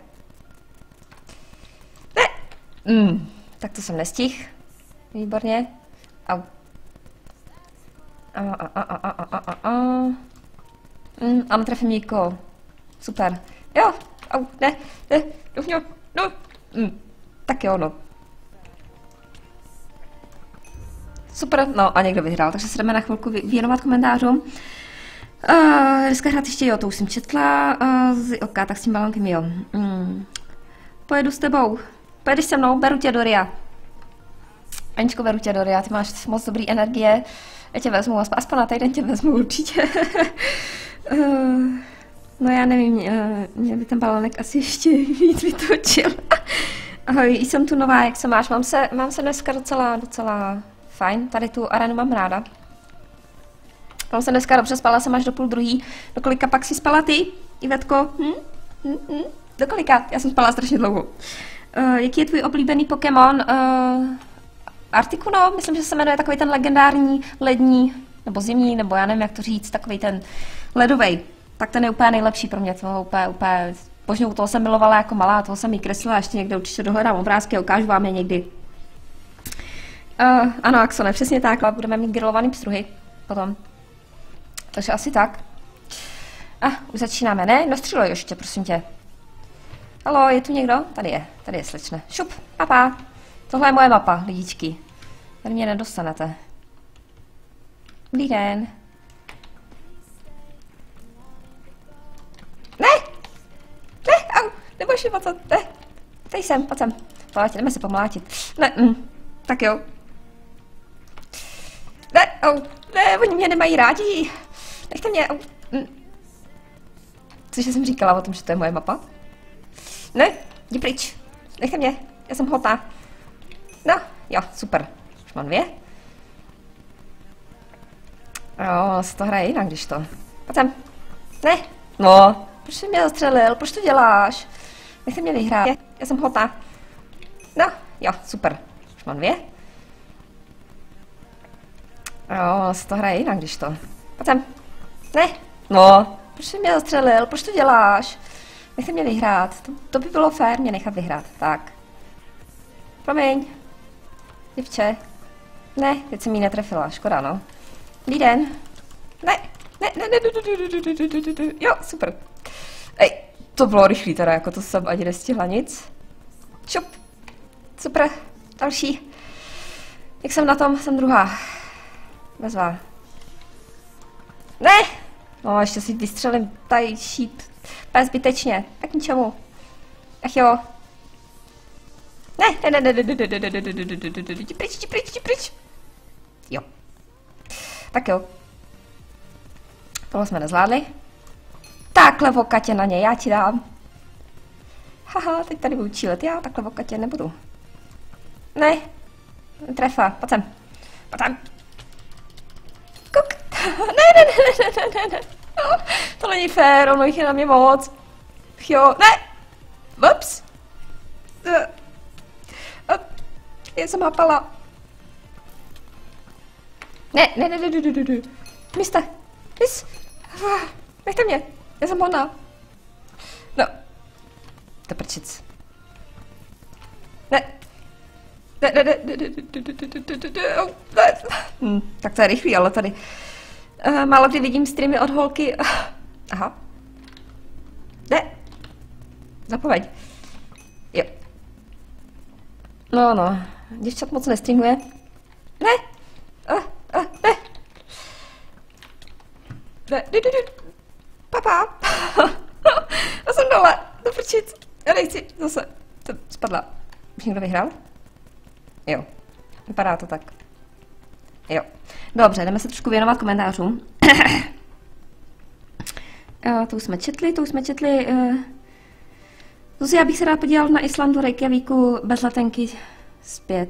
Ne! Tak to jsem nestihl. Výborně. Au. A netrefím nikoho. Super. Jo, au, ne, no. Tak jo, no. Super, no a někdo vyhrál, takže se jdeme na chvilku věnovat komentářům. Dneska hrát ještě, jo, to už jsem četla. Ok, tak s tím balonkem, jo. Pojedu s tebou. Pojedeš se mnou, beru tě do Ria. Aničko, beru tě do Ria, ty máš moc dobrý energie. Já tě vezmu, aspoň na týden tě vezmu určitě. No já nevím, mě by ten balonek asi ještě víc vytočil. Ahoj, jsem tu nová, jak se máš? Mám se dneska docela fajn, tady tu arenu mám ráda. Mám se dneska dobře, spala jsem až do 12:30. Do kolika pak si spala ty, Ivetko? Do kolika? Já jsem spala strašně dlouho. Jaký je tvůj oblíbený Pokémon? Articuno, myslím, že se jmenuje takový ten legendární lední, nebo zimní, nebo já nevím, jak to říct, takový ten ledovej. Tak ten je úplně nejlepší pro mě, to úplně božňou, toho jsem milovala jako malá, toho jsem jí kreslila, ještě někde určitě dohledám obrázky, ukážu vám je někdy. Ano, Axone, přesně tak, ale budeme mít grilovaný pstruhy potom. Takže asi tak. Už začínáme, ne? Dostřeluj ještě, prosím tě. Haló, je tu někdo? Tady je slečna. Šup, mapa. Tohle je moje mapa, lidičky. Tady mě nedostanete. Dobrý den. Ne, au, nebudeš mi pacat, ne. Tady jsem, pojď sem. Pojď, jdeme se pomlátit. Ne, tak jo. Ne, oni mě nemají rádi. Nechte mě, au. Cože jsem říkala o tom, že to je moje mapa? Ne, jdi pryč. Nechte mě, já jsem hotná. No, jo, super. Už mám 2. Jo, se to hraje jinak, když to. Pojď sem. Ne, no. Proč jsi mě zastřelil? Proč to děláš? Nechte mě vyhrát. Já jsem hotná. No, jo, super. Už mám 2. Jo, se to hraje jinak, když to. Pojď sem. Ne, no. Proč jsi mě zastřelil? Proč to děláš? Nechte mě vyhrát. To by bylo fér mě nechat vyhrát. Tak. Promiň. Děvče. Ne, teď jsem jí netrefila. Škoda, no. Dobrý den. Ne. Jo, super. Ej, to bylo rychlý teda, jako to jsem ani nestihla nic. Šup. Super. Další. Jak jsem na tom? Jsem druhá. Bezvá. Ne! No, ještě si vystřelím tady šít. Úplně zbytečně. Tak ničemu. Ach jo. Ne. Jdi pryč. Jo. Tak jo. Tohle jsme nezvládli. Takhle vokatě na ně, já ti dám. Haha, teď tady budu čílet, já takhle vokatě nebudu. Ne. Trefa, pojď sem. A tam. Kuk. Ne. To není fér, ono jich je na mě moc. Jo, ne. Ups. Já jsem hápala. Ne. Místa. Nechte mě. Já jsem hodná. No. To prčic. Ne. Tak to je rychlý, ale tady. Málo kdy vidím streamy od holky. Aha. Ne. Zapomeň. Jo. No. Děvčat moc nestreamuje. Ne. Ne. Papa. Já jsem dole. To prčic. Já nechci. Zase. To spadla. Už někdo vyhrál? Jo. Vypadá to tak. Jo. Dobře, jdeme se trošku věnovat komentářům. To už jsme četli. Zase já bych se rád podíval na Islandu, Reykjavíku, bez letenky zpět.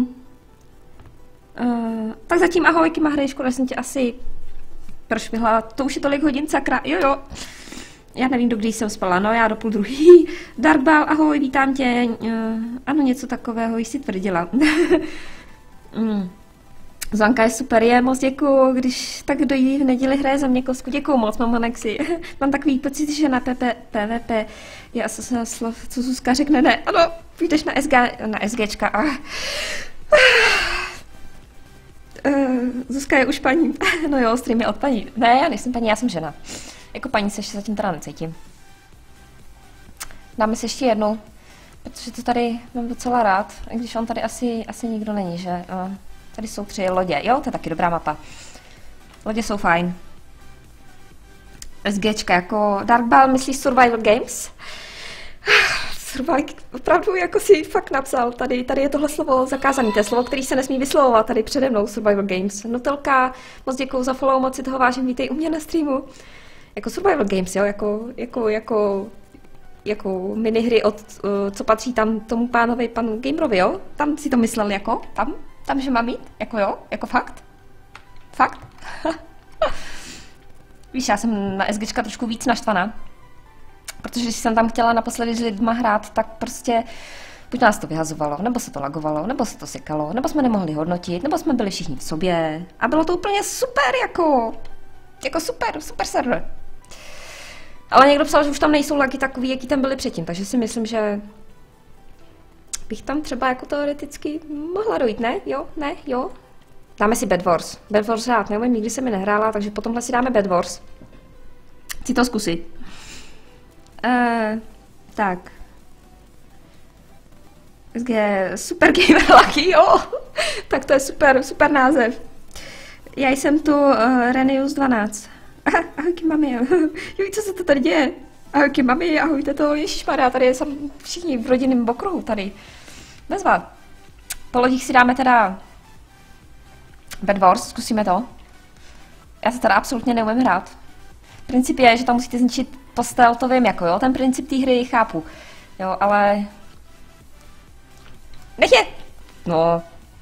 Tak zatím ahoj, Kimahry, škoda, jsem tě asi prošvihla. To už je tolik hodin, sakra. Jo. Já nevím, do kdy jsem spala, no já do 12:30. Darkball, ahoj, vítám tě. Ano, něco takového jsi tvrdila. Zvanka je super, je, moc děkuju, když tak dojí v neděli hraje za mě kosku, děkuju moc, mám Anexi. Mám takový pocit, že na PvP je asi slov, co Zuzka řekne, ne, ano, půjdeš na SGčka. Zuzka je už paní, no jo, stream je od paní, ne, já nejsem paní, já jsem žena, jako paní se ještě zatím teda necítím. Dáme si ještě jednu, protože to tady mám docela rád, i když on tady asi nikdo není, že? Tady jsou 3 lodě, jo, to je taky dobrá mapa. Lodě jsou fajn. SGčka jako Darkball, myslíš Survival Games? Survival, opravdu jako si fakt napsal, tady je tohle slovo zakázané, to je slovo, který se nesmí vyslovovat tady přede mnou, Survival Games. Nutelka, moc děkuju za follow, moc si toho vážím, vítej u mě na streamu. Jako Survival Games, jo, jako minihry od, co patří tam tomu panu Gamerovi, jo? Tam si to myslel jako, tam, že mám mít, jako jo, jako fakt? Fakt? Víš, já jsem na SGčka trošku víc naštvaná, protože když jsem tam chtěla naposledy s lidma hrát, tak prostě buď nás to vyhazovalo, nebo se to lagovalo, nebo se to sekalo, nebo jsme nemohli hodnotit, nebo jsme byli všichni v sobě a bylo to úplně super, jako super server. Ale někdo psal, že už tam nejsou lagy takový, jaký tam byly předtím, takže si myslím, že bych tam třeba jako teoreticky mohla dojít, ne? Jo? Ne? Jo? Dáme si Bed Wars. Bed Wars rád, nevím, nikdy jsem mi nehrála, takže potom si dáme Bed Wars. Chci to zkusit. Tak. SG Super Gamer Lucky, jo? Tak to je super název. Já jsem tu Renius 12. Ahojky mami, jo, co se to tady děje? Ahojky mami, ahojte to, ježišmarja, tady jsem všichni v rodinném okruhu tady. Bezva. Po lodích si dáme teda Bed Wars, zkusíme to. Já se teda absolutně neumím hrát. Princip je, že tam musíte zničit postel, to vím jako jo, ten princip té hry chápu. Jo, ale... Nech je! No.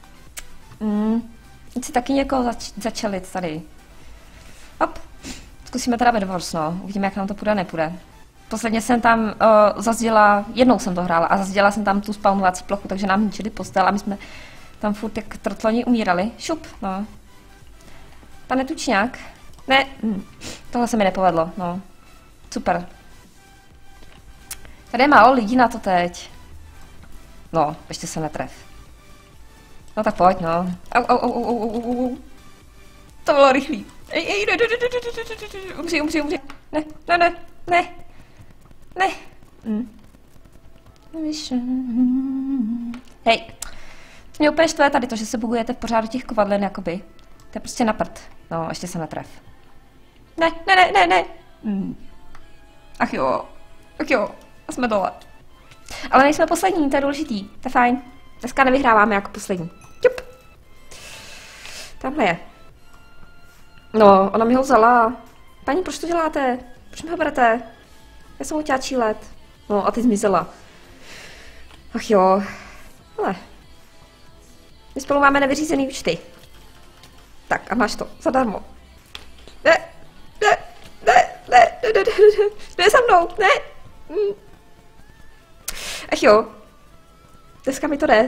Chci taky někoho začelit tady. Hop. Zkusíme teda Bed Wars, no. Uvidíme, jak nám to půjde, nepůjde. Posledně jsem tam zazděla, jednou jsem to hrála a zazděla jsem tam tu spawnovací plochu, takže nám ničili postel a my jsme tam furt jak trotloni umírali. Šup, no. Pane tučňák. Ne, tohle se mi nepovedlo, no. Super. Tady je málo lidí na to teď. No, ještě se netref. No tak pojď, no. Au. To bylo rychlý. Ej, umři. Ne. Hej. To mě úplně štve tady to, že se bugujete pořád do těch kovadlin, jakoby. To je prostě na prd. No, ještě se netref. Ne. Ach jo. A jsme dole. Ale nejsme poslední, to je důležitý. To je fajn. Dneska nevyhráváme jako poslední. Jup. Tamhle je. No, ona mi ho vzala. Paní, proč to děláte? Proč mi ho berete? Já jsem ho chtěla čílet. No a ty zmizela. Ach jo. Ale. My spolu máme nevyřízený účty. Tak a máš to, zadarmo. Ne, ne, ne, ne, ne, ne, ne, ne za mnou, ne. Ach jo. Dneska mi to jde.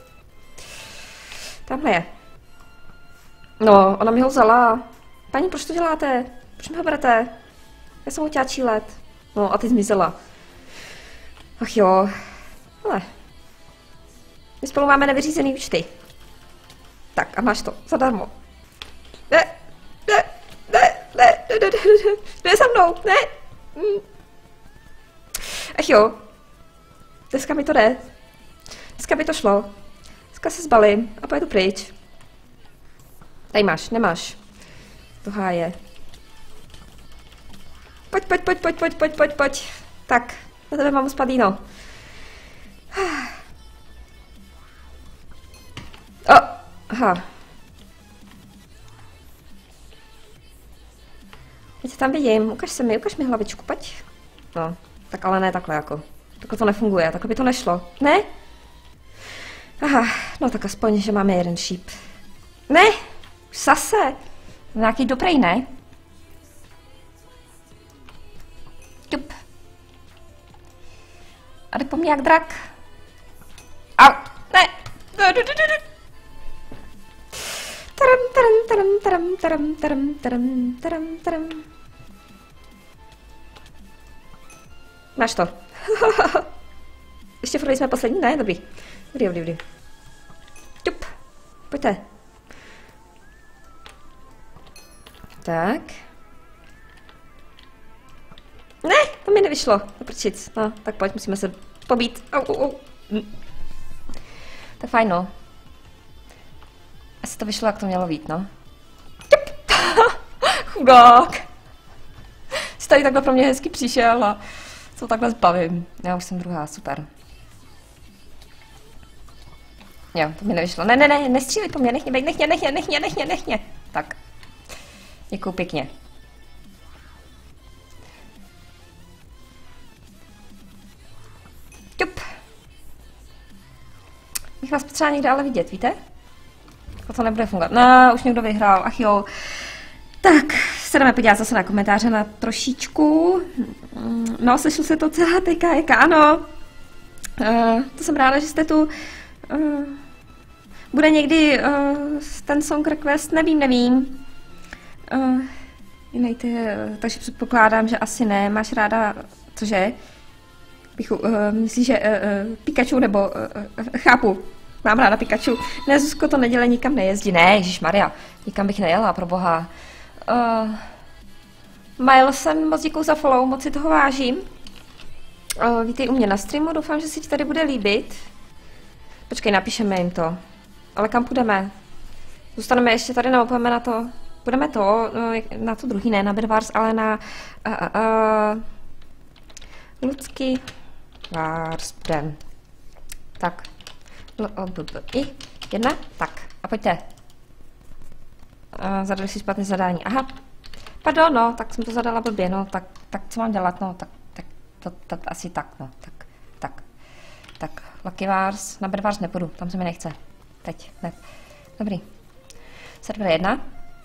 Tamhle je. No, ona mi ho vzala. Paní, proč to děláte? Proč mi ho berete? Já jsem ho chtěla čílet. No a ty zmizela. Ach jo. Ale. My spolu máme nevyřízený účty. Tak a máš to, zadarmo. Ne, ne, ne, ne, ne, ne, ne, ne za mnou, ne. Ach jo. Dneska mi to jde. Dneska by to šlo. Dneska se zbalím a pojedu pryč. Tady máš, nemáš. To háje. Pojď, pojď, pojď, pojď, pojď, pojď, pojď, pojď. Tak, na tebe mám spadíno. Aha. Já tě tam vidím, ukaž mi hlavičku, pojď. No, tak ale ne takhle jako. Takhle to nefunguje, takhle by to nešlo. Ne? Aha, no tak aspoň, že máme jeden šíp. Ne, zase. Nějaký dobrý, ne? Tup. A jde po mně jak drak. Au, ne. Taram. Máš to. Ještě furt jsme poslední, ne? Dobrý. Dobrý. Tup. Pojďte. Tak. Ne, to mi nevyšlo. Naprčic. No, tak pojď, musíme se pobít. Au. Tak fajn, no. Asi to vyšlo, jak to mělo být, no. Chudák. Jsi tady takhle pro mě hezky přišel a co takhle zbavím. Já už jsem druhá, super. Jo, to mi nevyšlo. Ne, nestřílej po mě, nech mě. Tak. Děkuju pěkně. Tup. Bych vás potřeba někde ale vidět, víte? To nebude fungovat. No, už někdo vyhrál, ach jo. Tak, se jdeme podívat zase na komentáře na trošičku. No, slyšel se to celá TKK, ano. To jsem ráda, že jste tu. Bude někdy ten song request, nevím. Takže předpokládám, že asi ne. Máš ráda, cože? Myslíš, že Pikachu nebo chápu. Mám ráda Pikachu. Ne, Zuzko, to neděle nikam nejezdí. Ne, ježišmarja, nikam bych nejela, proboha. Milesen, moc děkuju za follow, moc si toho vážím. Vítej u mě na streamu, doufám, že si ti tady bude líbit. Počkej, napíšeme jim to. Ale kam půjdeme? Zůstaneme ještě tady, nebo půjdeme na to? Půjdeme na to druhý, ne na Bedwars, ale na Lucky Wars. Tak. Jedna? Tak. A pojďte. Zadali si špatné zadání. Aha. Pardon, no, tak jsem to zadala blbě, no, tak co mám dělat, no, tak asi tak, no, tak, Lucky Wars, na Bedwars nepůjdu, tam se mi nechce. Teď, ne. Dobrý. Server 1.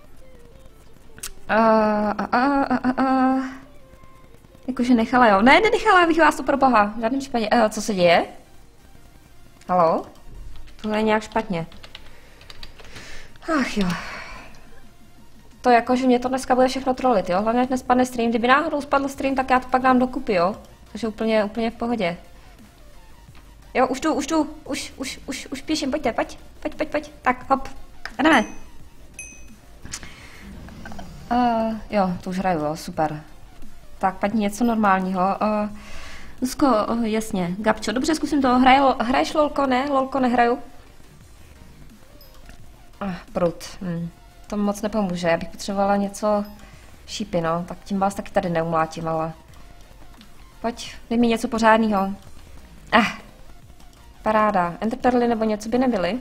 Jakože nechala, jo. Ne, nenechala, abych vás to pro boha. V žádném případě. Co se děje? Haló? Tohle je nějak špatně. Ach jo. To jako, že mě to dneska bude všechno trolit, jo? Hlavně, ať nespadne stream. Kdyby náhodou spadl stream, tak já to pak dám dokupy, jo? Takže úplně v pohodě. Jo, už píšem, pojďte, pojď. Tak, hop. A jdeme. Jo, to už hraju, jo, super. Tak, paní něco normálního. Zuzko, jasně, Gabčo, dobře, zkusím to. Hraješ lolko, ne? Lolko nehraju. Prut. To moc nepomůže, já bych potřebovala něco šípy, no. Tak tím vás taky tady neumlátím, ale... Pojď, dej mi něco pořádného. Paráda. Enterperly nebo něco by nebyly.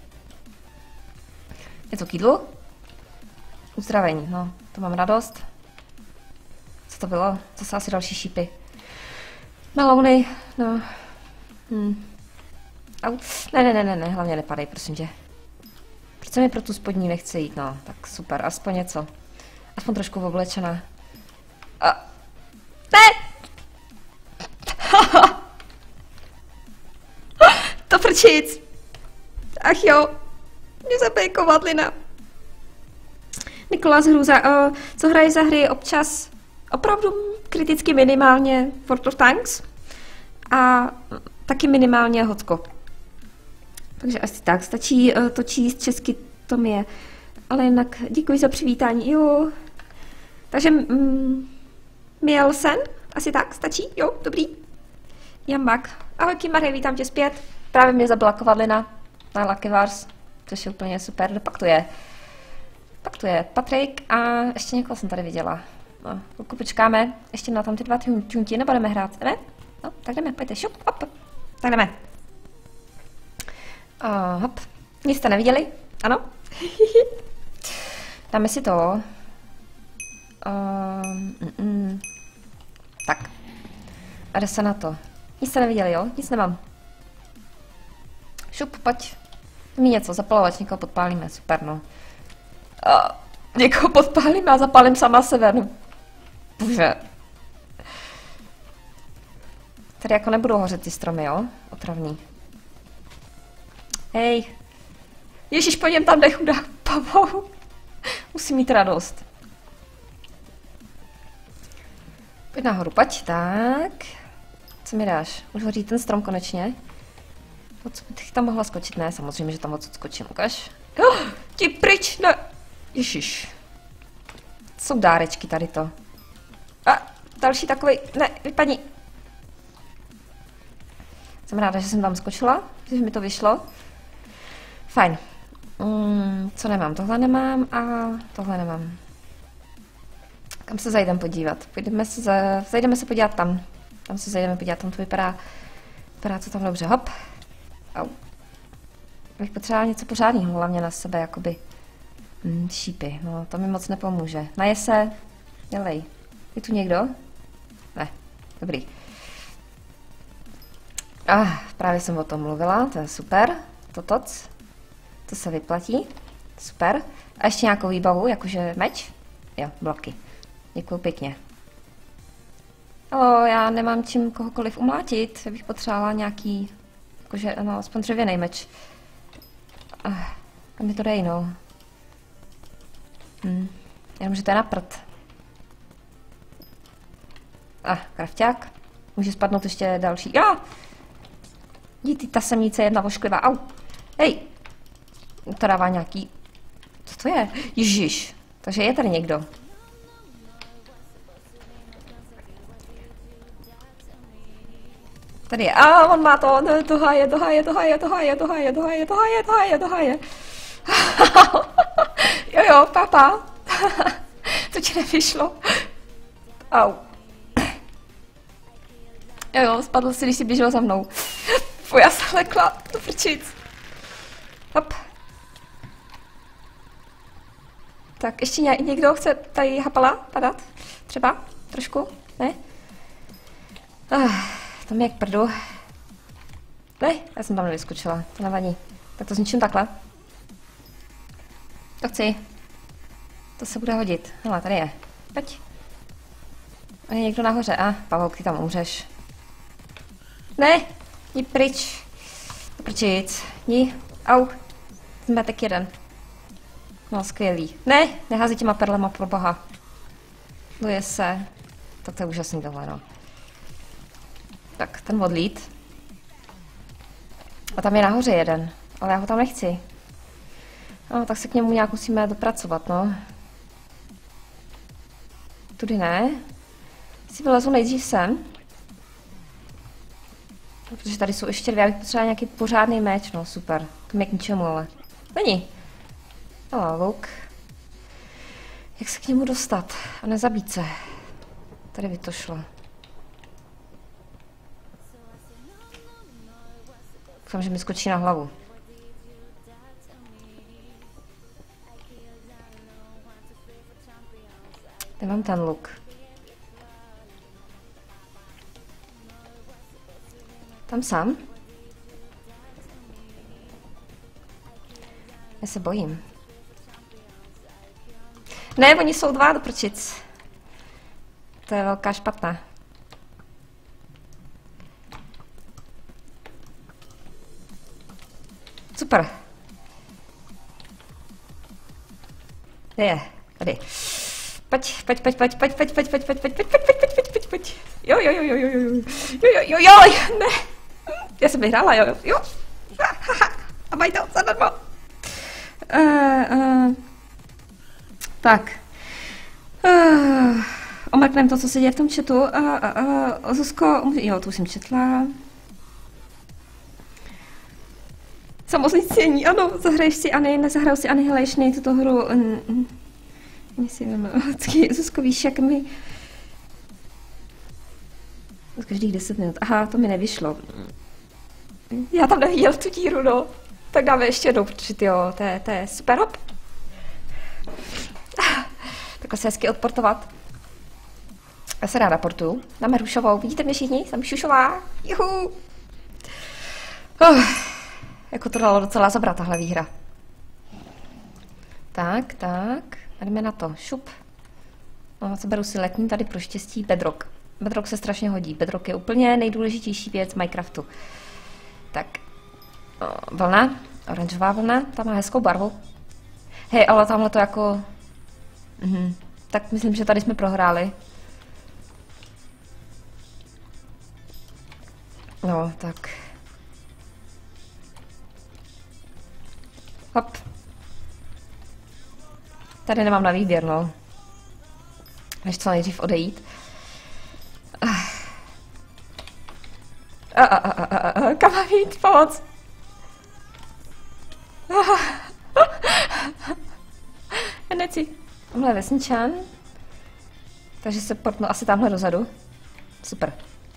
Něco k jídlu? Uzdravení, no, to mám radost. Co to bylo? To jsou asi další šípy. Melouny, no. Au. Ne, hlavně nepadej, prosím tě. Proč Přece mi pro tu spodní nechce jít, no. Tak super, aspoň něco. Aspoň trošku oblečená. A... Ne! To prčic! Ach jo, mě zabije kovadlina. Nikolás Hruza, co hraje za hry občas opravdu kriticky minimálně World of Tanks a taky minimálně Hocko. Takže asi tak, stačí to číst česky, to mi je. Ale jinak děkuji za přivítání, jo. Takže měl sen, asi tak, stačí, jo, dobrý. Jambak, ahoj Kimare, vítám tě zpět. Právě mě zabila kovadlina na Lucky Wars, což je úplně super, pak to je. Pak tu je Patrik a ještě někoho jsem tady viděla. No, chvilku počkáme, ještě na tam ty dva čunti, nebudeme hrát, ne? No, tak jdeme, pojďte, šup, hop, tak jdeme. Hop, nic jste neviděli? Ano? Dáme si to. Tak. A jde se na to. Nic jste neviděli, jo? Nic nemám. Šup, pojď. Mí něco, zapalovač, někoho podpálíme, super, no. Někoho podpálím a zapálím sama sebe, no. Bože. Tady jako nebudou hořet ty stromy, jo? Otravný. Hej. Ježíš, po něm tam jde chudák pavouk. Musím mít radost. Pojď nahoru, pojď, tak. Co mi dáš? Už hoří ten strom konečně. Co bych tam mohla skočit? Ne, samozřejmě, že tam odsud skočím, ukaž. Ti pryč, ne. Ježiš. Jsou dárečky tady to. A další takový, ne, vypadni. Jsem ráda, že jsem tam skočila, že mi to vyšlo. Fajn. Co nemám? Tohle nemám a tohle nemám. Kam se zajdeme podívat? Zajdeme se podívat tam. Tam se zajdeme podívat, tam to vypadá co tam dobře. Hop. Au. Bych potřebovala něco pořádného, hlavně na sebe, jakoby. Šípy, no to mi moc nepomůže. Naje se, dělej. Je tu někdo? Ne, dobrý. Právě jsem o tom mluvila, to je super. To se vyplatí, super. A ještě nějakou výbavu, jakože meč? Jo, bloky. Děkuju pěkně. Halo, já nemám čím kohokoliv umlátit, já bych potřebovala nějaký, jakože, no, aspoň dřevěnej meč. Kam mi to dej, no. Jenom, že to je na prd. Krafťák. Může spadnout ještě další. Jo! Díky, ta semnice je jedna vošklivá. Au! Hej! To dává nějaký... Co to je? Ježiš. Takže je tady někdo. Tady je. On má to. To háje. Jo, papa. To ti nevyšlo. Au. Jo, spadl si, když si běžel za mnou. Fuj, já se lekla. To prčic. Hop. Tak, ještě někdo chce tady hapala padat? Třeba? Trošku? Ne? To mi jak prdu. Ne, já jsem tam nevyskočila. To nevadí. Tak to zničím takhle. To chci. To se bude hodit. Hele, tady je. Pojď. A je někdo nahoře. Pavouk, ty tam umřeš. Ne, jdi pryč. Prčic. Jdi. Au. Zmetek jeden. No, skvělý. Ne, nehází těma perlema, pro boha. Luje se. Tak to je úžasný tohle, no. Tak, ten odlít. A tam je nahoře jeden. Ale já ho tam nechci. No, tak se k němu nějak musíme dopracovat, no. Tudy ne. Si vylezu nejdřív sem. Protože tady jsou ještě dvě, já bych potřebovala nějaký pořádný meč, no super. To mě k ničemu, ale. Není. No, vouk. Jak se k němu dostat a nezabít se? Tady by to šlo. Doufám, že mi skočí na hlavu. Nemám ten luk. Tam sám? Já se bojím. Ne, oni jsou dva do prčic. To je velká špatná. Super. Kde je? Tady. Pojď. Jo. Ne. Já jsem vyhrála, jo. A mají to zadarmo. Tak. Omrkneme to, co se děje v tom chatu. Zuzko, jo, tu jsem četla. Samoznicení, ano, zahraješ si Anny, nezahraju si Anny Helejšny, tuto hru. Zuzko, víš, jak mi... Každých 10 minut. Aha, to mi nevyšlo. Já tam neviděl tu díru, no. Tak dáme ještě jednou, protože jo, to je super, hop. Takhle se hezky odportovat. Já se ráda portuju. Dáme rušovou. Vidíte mě všichni? Jsem šušová. Juhu. Jako to dalo docela zabrat, tahle výhra. Tak. A jdeme na to. Šup. No, beru si letní tady pro štěstí Bedrock. Bedrock se strašně hodí. Bedrock je úplně nejdůležitější věc v Minecraftu. Tak. Vlna. Oranžová vlna. Ta má hezkou barvu. Hej, ale tamhle to jako... Tak myslím, že tady jsme prohráli. No, tak. Hop. Tady nemám na výběr, no. Než co nejdřív odejít. Kam mám jít? Pomoc! Neci. Tamhle je vesničan. Takže se portnu asi tamhle dozadu. Super.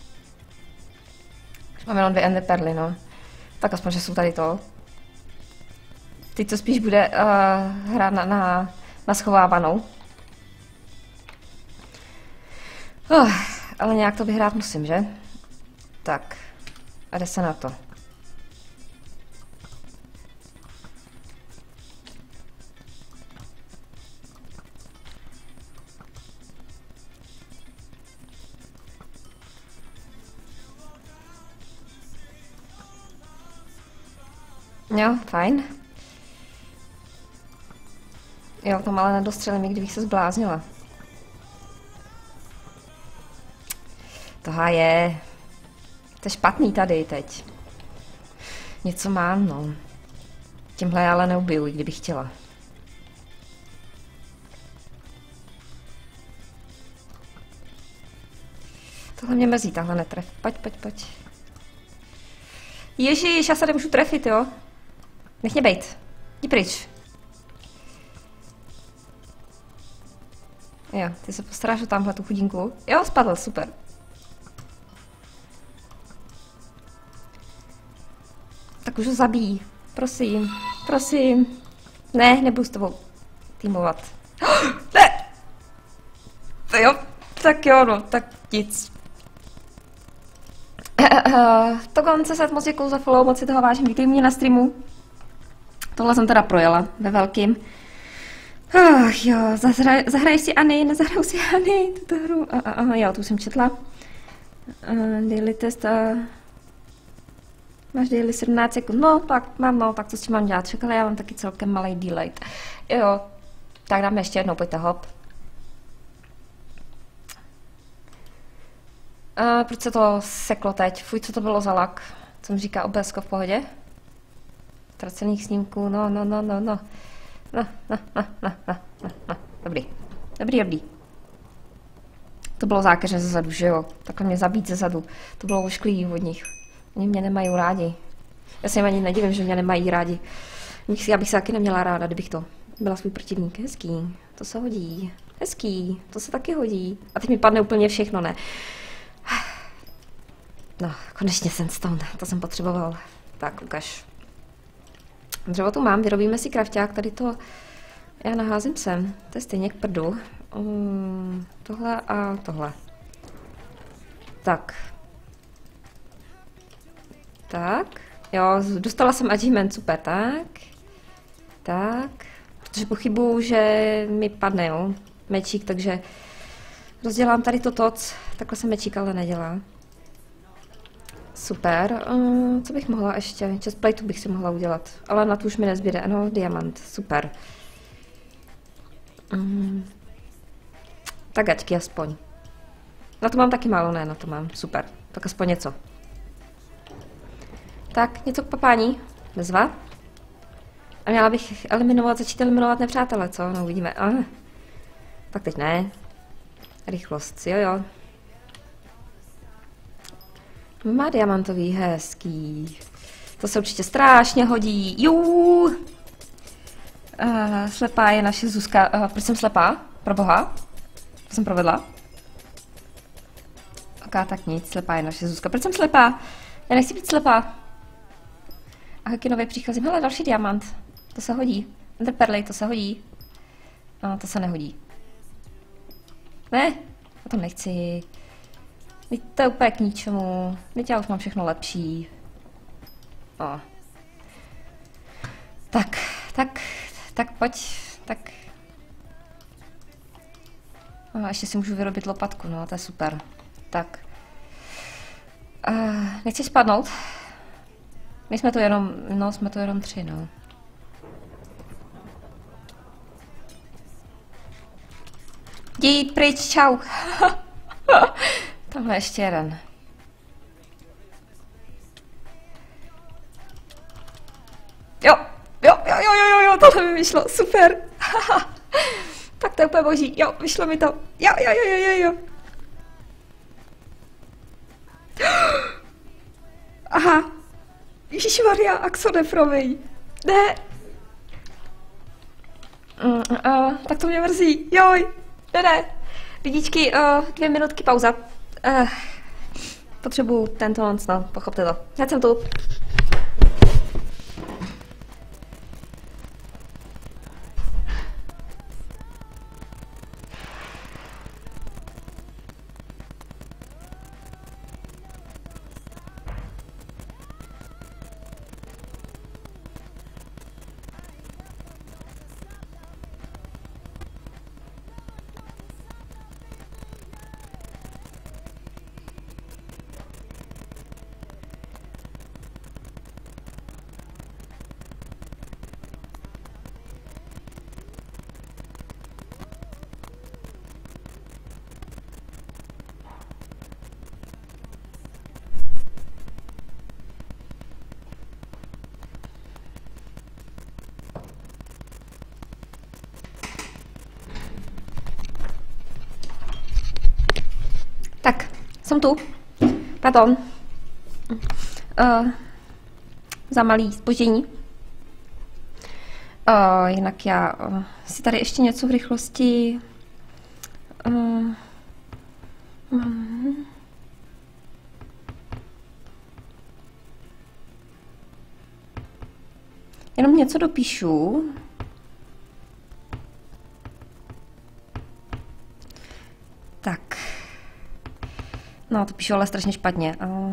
Už máme jenom 2 ender perly, no. Tak aspoň, že jsou tady to. Teď to spíš bude hrát na schovávanou. Ale nějak to vyhrát musím, že? Tak. A jde se na to. Jo, fajn. Jo, tam ale nedostřelím, i kdybych se zbláznila. Tohle je... To je špatný tady teď. Něco mám, no. Tímhle já ale neubiju, i kdybych chtěla. Tohle mě mrzí, tahle netref. Pojď. Ježiš, já se nemůžu trefit, jo? Nech mě bejt. Jdi pryč. Jo, ty se postaráš o tamhle tu chudinku. Jo, spadl, super. Tak už ho zabij. Prosím. Ne, nebudu s tebou týmovat. Ne! To jo, tak jo, no, tak nic. To konce se moc děkuju za follow, moc si toho vážím, vítej mě na streamu. Tohle jsem teda projela ve velkým. Jo, zahraješ si Anny, nezahraju si Anny, tuto hru. Jo, tu jsem četla. Daily test. Máš daily 17 sekund. No, tak mám, no, tak co s tím mám dělat? Čekala, já mám taky celkem malý delay. Jo, tak dáme ještě jednou, pojďte, hop. Proč se to seklo teď? Fuj, co to bylo za lak? Co mi říká OBSko v pohodě? Ztracených snímků, no. Dobrý. To bylo zákeřně ze zadu, že jo? Takhle mě zabít ze zadu. To bylo ošklivý od nich. Oni mě nemají rádi. Já se jim ani nedivím, že mě nemají rádi. Já bych se taky neměla ráda, kdybych to byla svůj protivník. Hezký, to se hodí. Hezký, to se taky hodí. A teď mi padne úplně všechno, ne? No, konečně sandstone, to jsem potřeboval. Tak, ukaž. Dřevo tu mám, vyrobíme si krafťák, tady to já naházím sem. To je stejně k prdu. Tohle a tohle. Tak. Jo, dostala jsem achievement, super, tak. Tak, protože pochybuju, že mi padne, jo, mečík, takže rozdělám tady to toc. Takhle se mečík ale nedělá. Super. Co bych mohla ještě? Chestplate bych si mohla udělat, ale na tu už mi nezbyde. Ano, diamant. Super. Tak gaťky aspoň. Na to mám taky málo, ne, na to mám. Super. Tak aspoň něco. Tak, něco k papání. Bezva. A měla bych začít eliminovat nepřátele, co? No, uvidíme. Tak teď ne. Rychlost, jo. Má diamantový, hezký. To se určitě strašně hodí. Slepá je naše Zuzka. Proč jsem slepá? Pro boha? To jsem provedla. Ok, tak nic, slepá je naše Zuzka. Proč jsem slepá? Já nechci být slepá. A jaký nově přicházím. Hele, další diamant. To se hodí. Enderperly, to se hodí. To se nehodí. Ne, já to nechci. To je úplně k ničemu. Teď já už mám všechno lepší. Tak pojď, tak. Ještě si můžu vyrobit lopatku, no, to je super. Tak. Nechci spadnout? My jsme to jenom, jsme to jenom 3, no. Jít pryč, čau. Tamhle ještě jeden. Jo, tohle mi vyšlo, super. Tak to je úplně boží, jo, vyšlo mi to. Jo. Aha. Ježišmarja, Axonefrovej. Ne. Tak to mě mrzí, joj. Ne. Lidičky, 2 minutky pauza. Potřebuju tento noc, no, pochopte to. Já jsem tu. Tak, jsem tu. Pardon. Za malý zpoždění. Jinak já si tady ještě něco v rychlosti. Jenom něco dopíšu. Tak. No, to píšu ale strašně špatně.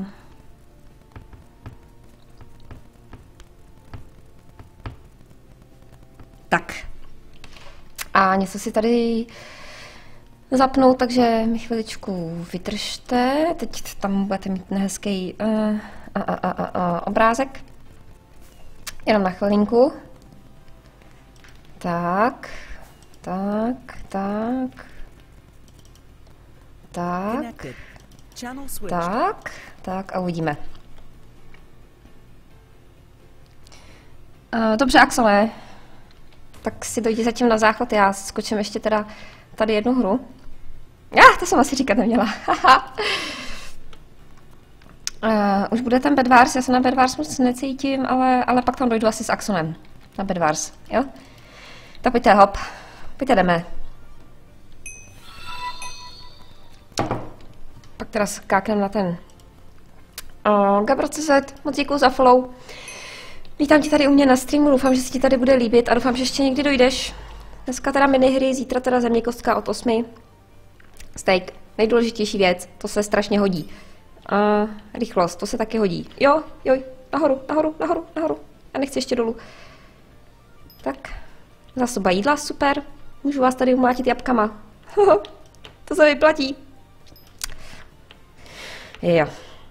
Tak. A něco si tady zapnout, takže mi chviličku vydržte. Teď tam budete mít hezký obrázek. Jenom na chvilinku. Tak. Tak a uvidíme. Dobře, Axole. Tak si dojdi zatím na záchod, já skočím ještě teda tady jednu hru. To jsem asi říkat neměla. Už bude ten Bedwars, já se na Bedwars moc necítím, ale pak tam dojdu asi s Axonem. Na Bedwars, jo? Tak pojďte, hop. Pojďte, jdeme. Pak teda skáknem na ten Gabro.cz, moc děkuju za follow. Vítám tě tady u mě na streamu, doufám, že se ti tady bude líbit a doufám, že ještě někdy dojdeš. Dneska teda minihry, zítra teda zeměkostka od 8. Steak, nejdůležitější věc, to se strašně hodí. Rychlost, to se taky hodí. Jo, nahoru. Já nechci ještě dolů. Tak, zásoba jídla, super. Můžu vás tady umlátit jabkama. To se vyplatí. Jo.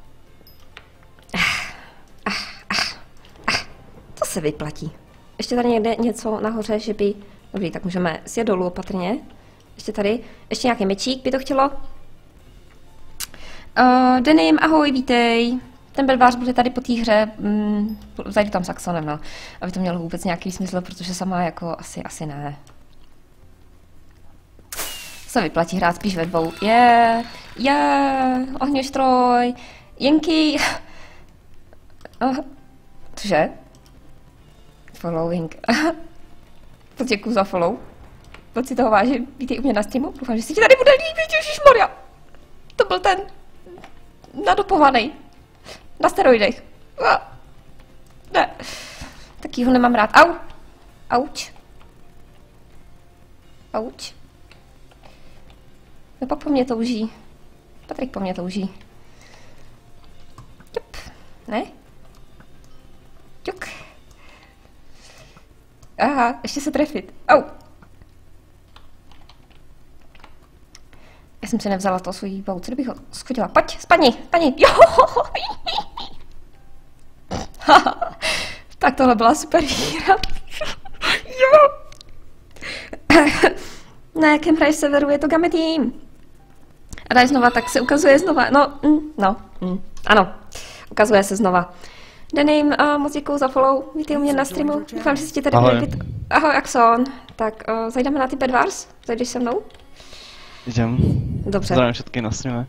To se vyplatí. Ještě tady někde něco nahoře, že by... Dobrý, tak můžeme sjet dolů opatrně. Ještě tady. Ještě nějaký mečík by to chtělo. Denim, ahoj, vítej. Ten bedvář bude tady po té hře. Zajdu tam s Axonem, no. Aby to mělo vůbec nějaký smysl, protože sama jako asi ne. Se vyplatí hrát spíš ve dvou. Ohňoštroj, jenky. Cože? Following. Děkuju za follow. Moc si toho vážím. Vítej u mě na streamu. Doufám, že si ti tady bude líbit, ježišmarja. To byl ten nadopovaný. Na steroidech. Ne. Taky ho nemám rád. Au. Auč. Auč. No pak po mně touží. Patrik po mně touží. Jup. Ne? Ťuk. Aha, ještě se trefit. Au. Já jsem si nevzala to svůj bout, co bych ho schodila. Pojď, spadni. Jo. Tak tohle byla super hra. Jo. Na jakém hraje severu je to Game Team. A dáš znova, tak se ukazuje znova. Ano, ukazuje se znova. Denim, moc děkuju za follow, vítej u mě na streamu. Doufám, že si tě tady bude líbit. Ahoj, Axon. Tak zajdeme na ty Bedwars? Zajdeš se mnou? Jdem. Dobře. Zdravím všetky na streame.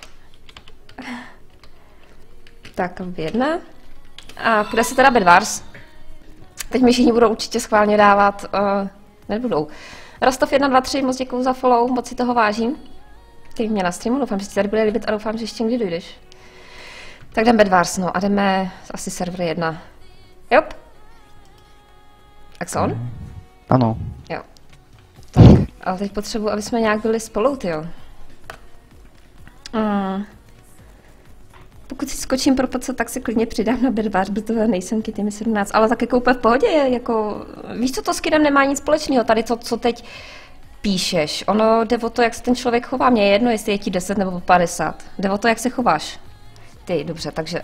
Tak, jedna. A půjde se teda Bedwars. Teď mi všichni budou určitě schválně dávat, nebudou. Rostov 1, 2, 3, moc děkuju za follow, moc si toho vážím. Ty mě na streamu, doufám, že ti tady bude líbit a doufám, že ještě někdy dojdeš. Tak jdeme Bedwars, no a jdeme asi server 1. Jop. Axon? Ano. Jo. Tak, ale teď potřebuji, aby jsme nějak byli spolu, tyjo. Pokud si skočím pro PC, tak se klidně přidám na Bedwars, protože nejsem Kitty 17, ale tak jako úplně v pohodě, jako... Víš co, to s Kidem nemá nic společného, tady to, co teď píšeš. Ono jde o to, jak se ten člověk chová, mně je jedno, jestli je ti 10 nebo 50. Jde o to, jak se chováš. Ty, dobře, takže...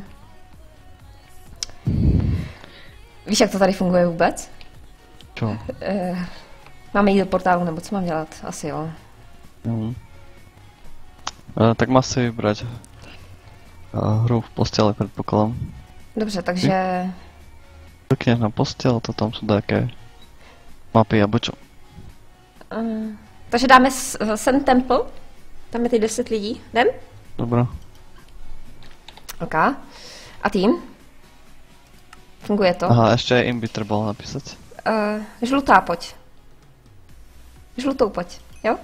Víš, jak to tady funguje vůbec? Čo? Máme jít do portálu, nebo co mám dělat? Asi jo. Tak má si vybrať hru v posteli, predpokladám. Dobře, takže... Klikneš na postel, to tam jsou také mapy a čo. Takže dáme Sun Temple. Tam je teď 10 lidí. Jdem? Dobrá. OK. A tým? Funguje to? Aha, ještě je Imbiter bol napísať. Žlutá, pojď. Žlutou, pojď, jo?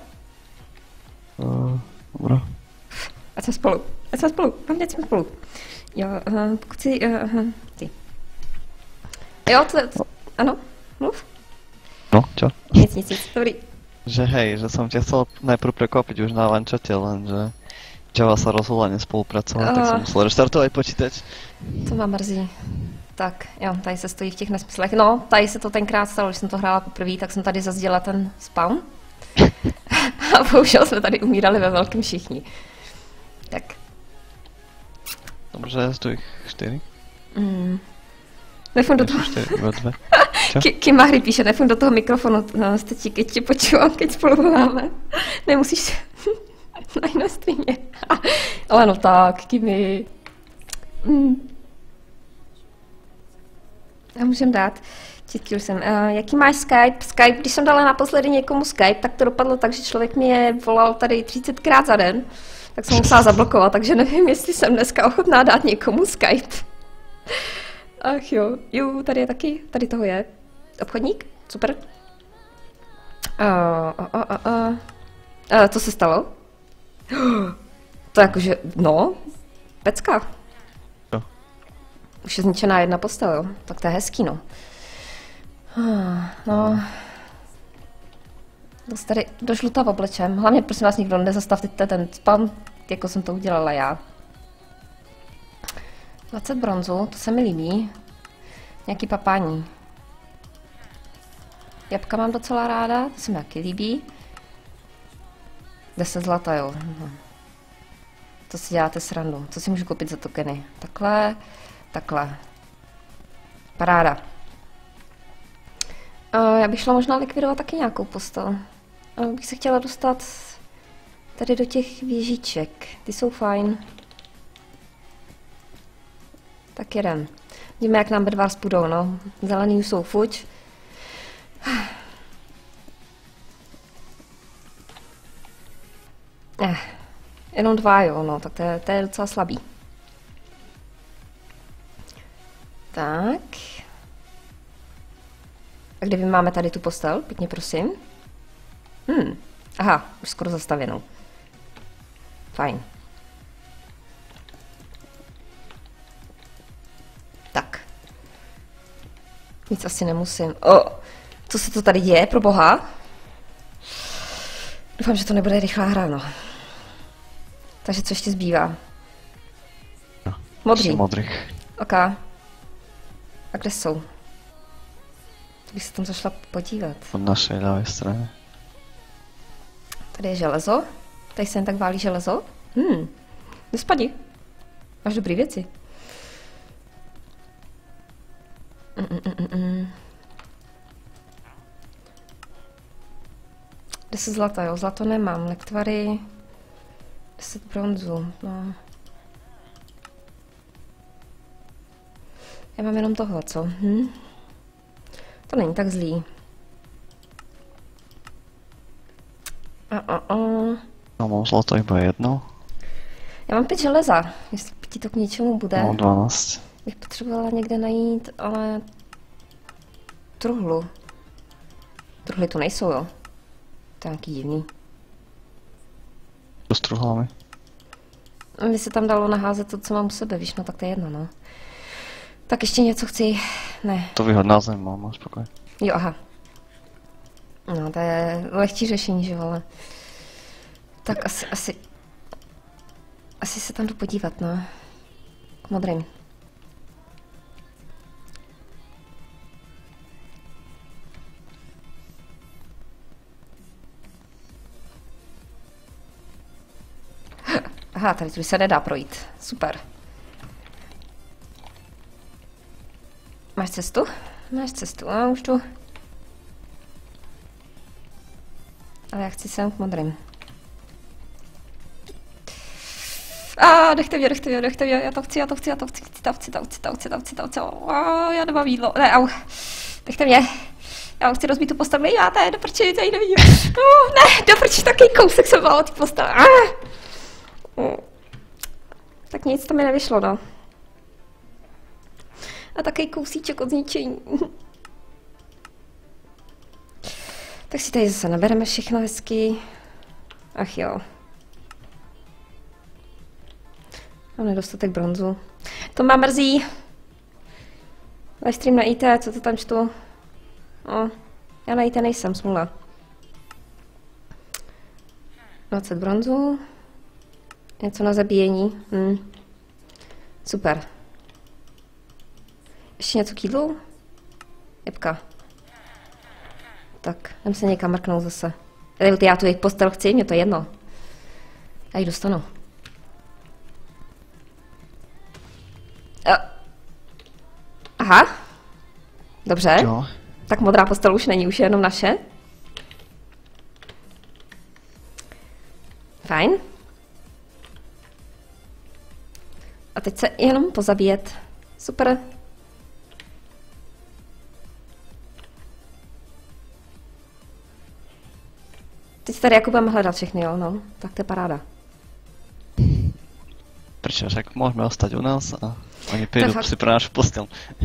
Dobrá. Ať jsme spolu. Hlavně jsme spolu. Jo, pokud si... ty. Jo, ano, mluv. No, čo? Nic, dobrý. Že hej, že som ťa chcel najprv prekvapiť už na vančate, lenže Java sa rozhodla nespolupracovať, tak som musel restartovať počítač. To má mrzí. Tak, jo, tady se stojí v těch nesmyslech. No, tady se to tenkrát stalo, když jsem to hrála poprvé, tak jsem tady zazděla ten spawn. A bohužel jsme tady umírali ve velkém všichni. Tak. Dobře, je tu ich 4. Nefum do toho... Kim Mahry píše, nefum do toho mikrofonu, no, stačí, keď ti počúvam, keď spolu voláme. Nemusíš aj na streamě. Ale no tak, Kimi. Já můžem dát. Čistil jsem. Jaký máš Skype? Skype, když jsem dala naposledy někomu Skype, tak to dopadlo tak, že člověk mě volal tady 30krát za den. Tak jsem musela zablokovat, takže nevím, jestli jsem dneska ochotná dát někomu Skype. Ach jo, tady je taky, tady toho je. Obchodník? Super. Co se stalo? To jakože, no, pecka. Jo. Už je zničená jedna postel, jo. Tak to je hezký, no. No. Dost tady do žluta v oblečem. Hlavně, prosím vás, nikdo nezastavte ten spam, jako jsem to udělala já. 20 bronzu, to se mi líbí. Nějaký papání. Jabka mám docela ráda, to se mi taky líbí. 10 zlata, jo. To si děláte srandu. Co si můžu koupit za tokeny? Takhle, takhle. Paráda. Já bych šla možná likvidovat taky nějakou postel. Bych se chtěla dostat tady do těch věžiček. Ty jsou fajn. Tak jedem. Vidíme, jak nám bedvárs půjdou, no. Zelený už jsou fuč. Jenom 2, jo, no, tak to je docela slabý. Tak. A kde máme tady tu postel? Pěkně prosím. Aha, už skoro zastavěnou. Fajn. Tak. Nic asi nemusím. Co se to tady děje, pro boha? Doufám, že to nebude rychlá hra, no. Takže co ještě zbývá? Modří. Modrých. Ok. A kde jsou? To bych se tam zašla podívat. Po naší ľavej straně. Tady je železo. Tady se jen tak válí železo. Nespadi. Máš dobrý věci. 10 zlata, jo. Zlato nemám. Lektvary. 10 bronzu. No. Já mám jenom tohle, co? To není tak zlý. No, mám zlato iba jedno. Já mám 5 železa, jestli ti to k něčemu bude. Mám 12. Bych potřebovala někde najít, ale truhlu. Truhly tu nejsou, jo. To je nějaký divný. Co s truhlami? By se tam dalo naházet to, co mám u sebe, víš, no tak to je jedno, no. Tak ještě něco chci, ne. To vyhod na zem mám, spokoj. Jo, aha. No, to je lehčí řešení, že jo, ale... Tak asi se tam jdu podívat, no. K modrým. Aha, tady se nedá projít. Super. Máš cestu? Máš cestu, a už tu. Ale já chci sem k modrým. Nechte mě, já to chci. Já nemám jídlo, ne, au. Nechte mě. Já chci rozbít tu postel, nejímáte, doprčit, já ji nevidím. Ne, doprčit, takový kousek jsem byla od té postele. Tak nic, to mi nevyšlo, no. A takový kousíček od zničení. Tak si tady zase nabereme všechno hezky. Ach jo. Mám nedostatek bronzu. To má mrzí. Livestream na IT, co to tam čtu? Já na IT nejsem, smůla. 20 bronzů. Něco na zabíjení. Super. Ještě něco k jídlu? Jebka. Tak, jdem se někam mrknout zase. Já tu jejich postel chci, mě to je jedno. Já ji dostanu. Aha. Dobře. Jo. Tak modrá postel už není, už je jenom naše. Fajn. A teď se jenom pozabíjet. Super. Teď tady jako budeme hledat všechny, jo, no. Tak to je paráda. Prečo, však môžeme ostať u nás a oni prídu si pre našu postel.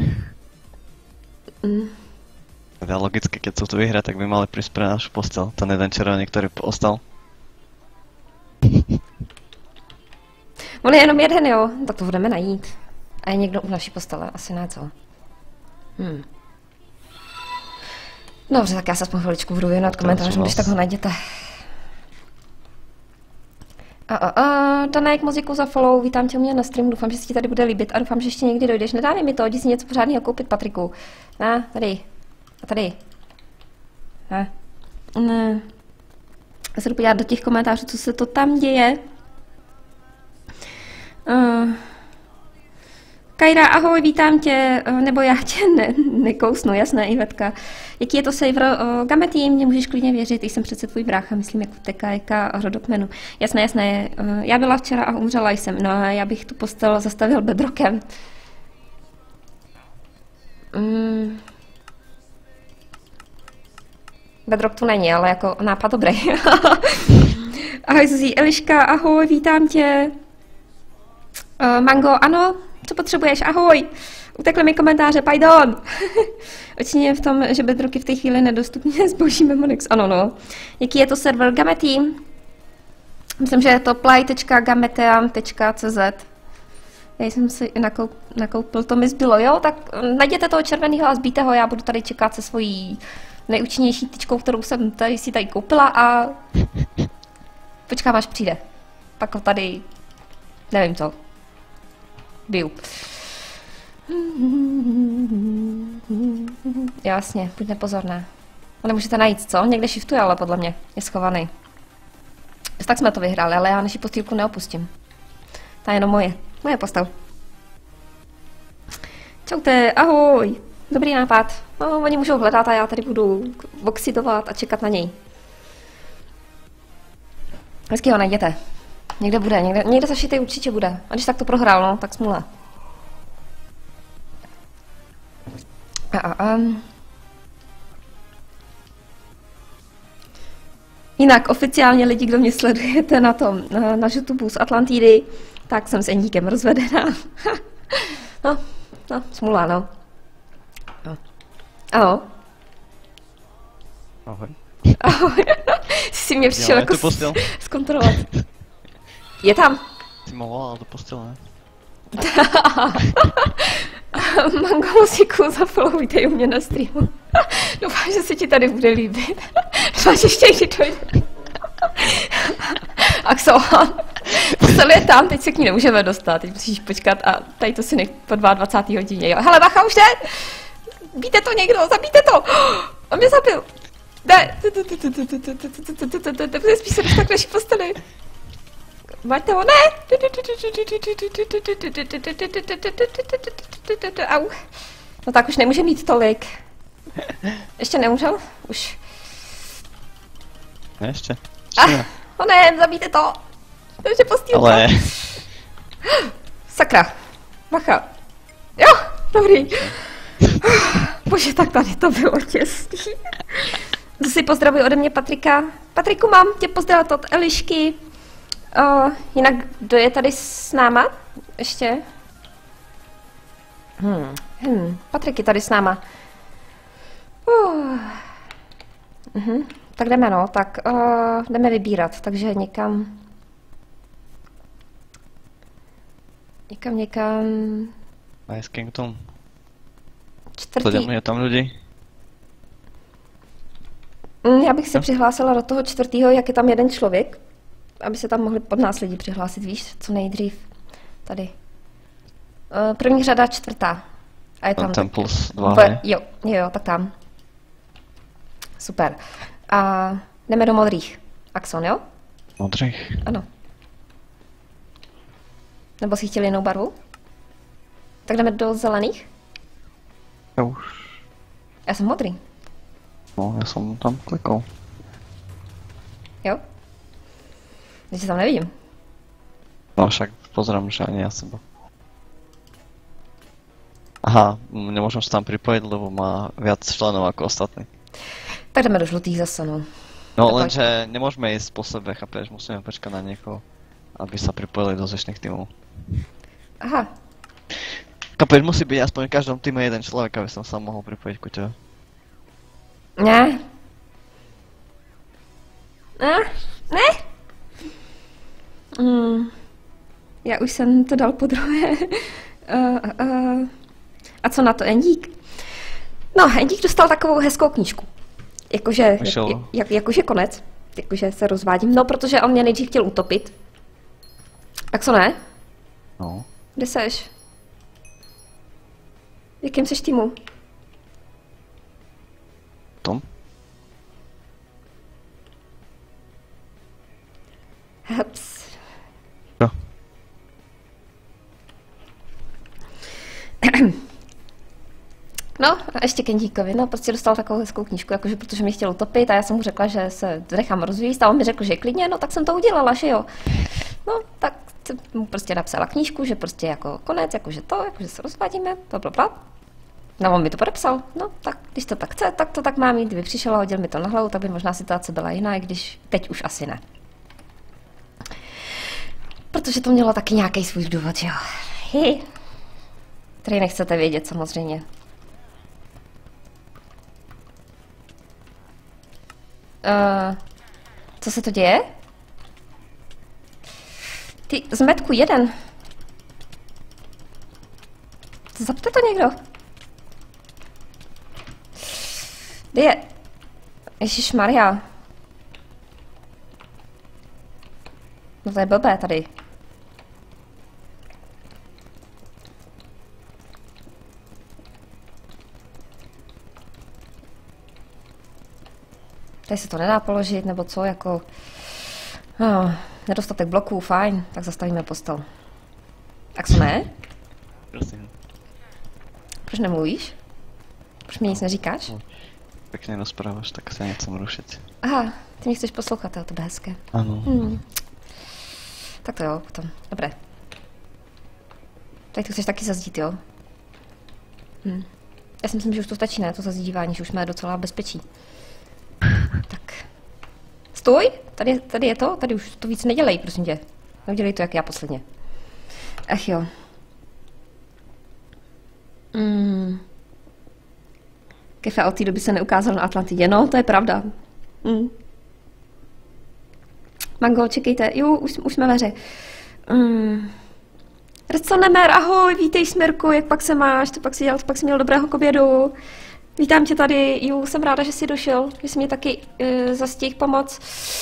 Teda logicky, keď sú tu vyhrať, tak by mali prísť pre našu postel. Ten jeden červený, ktorý ostal. On je jenom jeden, jo. Tak to budeme najít. A je někdo u naší postele, asi ne, co? Dobře, tak já se aspoň chviličku budu věnovat komentářům, když tak ho najděte. Danek, moc děkuji za follow, vítám tě u mě na streamu, doufám, že se ti tady bude líbit a doufám, že ještě někdy dojdeš. Nedávej mi to, jdi si něco pořádného koupit, Patriku. Tady. A tady. Ne. Já se jdu podívat do těch komentářů, co se to tam děje. Kajra, ahoj, vítám tě, nebo já tě nekousnu, jasné, Ivetka. Jaký je to server Gamety, mě můžeš klidně věřit, jsem přece tvůj brácha, myslím jako TKK a rodokmenu. Jasné, jasné, já byla včera a umřela jsem, no a já bych tu postel zastavil bedrokem. Bedrock tu není, ale jako nápad dobrý. Ahoj Zuzí, Eliška, ahoj, vítám tě. Mango, ano, co potřebuješ, ahoj. Utekly mi komentáře, pardon. Očině v tom, že Bedrock je v té chvíli nedostupně zboží Memonix, ano no. Jaký je to server Gamety? Myslím, že je to play.gametean.cz. Já jsem si nakoupil, to mi zbylo, jo? Tak najděte toho červeného a zbíte ho, já budu tady čekat se svojí nejúčinnější tyčkou, kterou jsem si tady koupila a počkám, až přijde. Pak ho tady, nevím co, biju. Jasně, buď nepozorná. A nemůžete najít, co? Někde shiftuje, ale podle mě je schovaný. Tak jsme to vyhráli, ale já naši postýlku neopustím. Ta je jenom moje postel. Čaute, ahoj. Dobrý nápad. No, oni můžou hledat a já tady budu oxidovat a čekat na něj. Hezky ho najděte. Někde bude, někde zašitej určitě bude. A když tak to prohrál, no, tak smůla. Jinak oficiálně lidi, kdo mě sledujete na YouTube z Atlantidy, tak jsem s Endíkem rozvedená. no, smůla, no. Ahoj. Ahoj. Ahoj. Jsi mě přišel jako zkontrolovat. Je tam. Ty ma volal do postele, ne? Mango muziku zafollowujte u mě na streamu. Doufám, že se ti tady bude líbit. Doufám, že ještě někdy dojde. Axel, postel je tam, teď se k ní nemůžeme dostat, teď musíš počkat a tady to si nech po 22. hodině, jo. Hele, bacha, už jde! Bíte to někdo, zabijte to! On mě zabil! Ne! Spíš se dostat k naší posteli. Máte ho, ne! Au. No tak už nemůže mít tolik. Ještě nemůžel? Už. Ne, ještě. No ne, zabijte to! To už je postýlka. Ale... Sakra. Bacha. Jo, dobrý. Bože, tak tady to bylo těsný. To si pozdravuji ode mě Patrika. Patriku, mám tě pozdravit od Elišky. Jinak, kdo je tady s náma? Ještě? Patrik je tady s náma. Tak jdeme, no. Tak jdeme vybírat, takže někam... Ice Kingdom. Čtvrtý. Je tam lidi? Já bych se přihlásila do toho čtvrtýho, jak je tam jeden člověk, aby se tam mohli pod nás lidi přihlásit, víš, co nejdřív. Tady. První řada čtvrtá. A je tam... Ten plus 2, jo, tak tam. Super. A jdeme do modrých. Axon, jo? Modrých? Ano. Nebo si chtěli jinou barvu? Tak jdeme do zelených? Já už. Já jsem modrý. No, já jsem tam klikal. Jo? Já tě tam nevidím. No však pozerám, že ani ja seba. Aha, nemôžem sa tam pripojiť, lebo má viac členov ako ostatní. Tak jdeme do žlutých zase, no. No lenže nemôžeme ísť po sebe, chápeš? Musíme počkať na niekoho, aby sa pripojili do zvyšných tímov. Aha. Chápeš, musí byť aspoň v každom týme jeden človek, aby som sa mohol pripojiť ku tebe. Ne. Ne? Já už jsem to dal po druhé. A co na to Endík? No, Endík dostal takovou hezkou knížku. Jakože konec. Jakože se rozvádím. No, protože on mě nejdřív chtěl utopit. A co ne? No. Kde seš? V jakém seš týmu? Tom? No a ještě Kendíkovi, no prostě dostal takovou hezkou knížku, jakože protože mě chtěl utopit a já jsem mu řekla, že se nechám rozvíjet a on mi řekl, že klidně, no tak jsem to udělala, že jo. No tak jsem mu prostě napsala knížku, že prostě jako konec, jakože se rozvádíme, blablabla. No on mi to podepsal, no tak když to tak chce, tak to tak má mít, kdyby přišel a hodil mi to na hlavu, tak by možná situace byla jiná, i když teď už asi ne. Protože to mělo taky nějaký svůj důvod, jo. Který nechcete vědět samozřejmě. Co se to děje? Ty, zmetku jeden. Zapte to někdo. Kde je? Ježišmarja. No to je blbé tady. Tady se to nedá položit, nebo co, jako... nedostatek bloků, fajn, tak zastavíme postel. Tak jsme? Prosím. Proč nemluvíš? Proč mi nic neříkáš? Pěkně rozpráváš, tak se něco rušit. Aha, ty mě chceš poslouchat, to je to hezké. Ano. Tak to jo, potom. Dobré. Tady to chceš taky zazdít, jo? Já si myslím, že už to stačí, ne? To zazdívání, že už jsme docela bezpečí. Tak. Stůj! Tady je to? Tady už to víc nedělej, prosím tě. Neudělej to, jak já posledně. Ach jo. Kefe od té doby se neukázal na Atlantidě. No, to je pravda. Mango, čekejte. Jo, už jsme ve hře. Rstonemer, ahoj, vítej Smirku, jak pak se máš? To pak si měl dobrého k obědu. Vítám tě tady, jo, jsem ráda, že jsi došel, že jsi mě taky zastihl pomoc.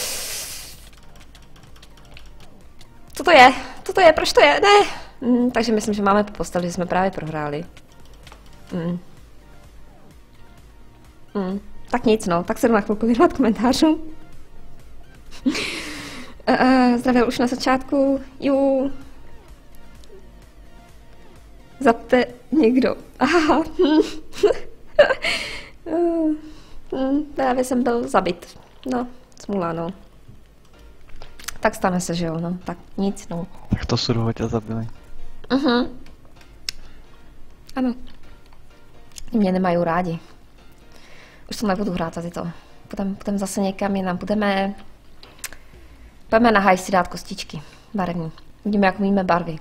Co to je? Co to je? Proč to je? Ne! Takže myslím, že máme po posteli, že jsme právě prohráli. Tak nic, no, tak se jdu na chvilku věnovat komentářům. Zdravil už na začátku, jo. Zapte někdo. Aha. Právě jsem byl zabit. No, smůla, no. Tak stane se, že jo, no. Tak nic, no. Tak to surovo tě zabili. Ano. Mě nemají rádi. Už to nebudu hrát tady to. Půjdeme zase někam jinam. Půjdeme na haj si dát kostičky. Barevní. Vidíme, jak umíme barvy.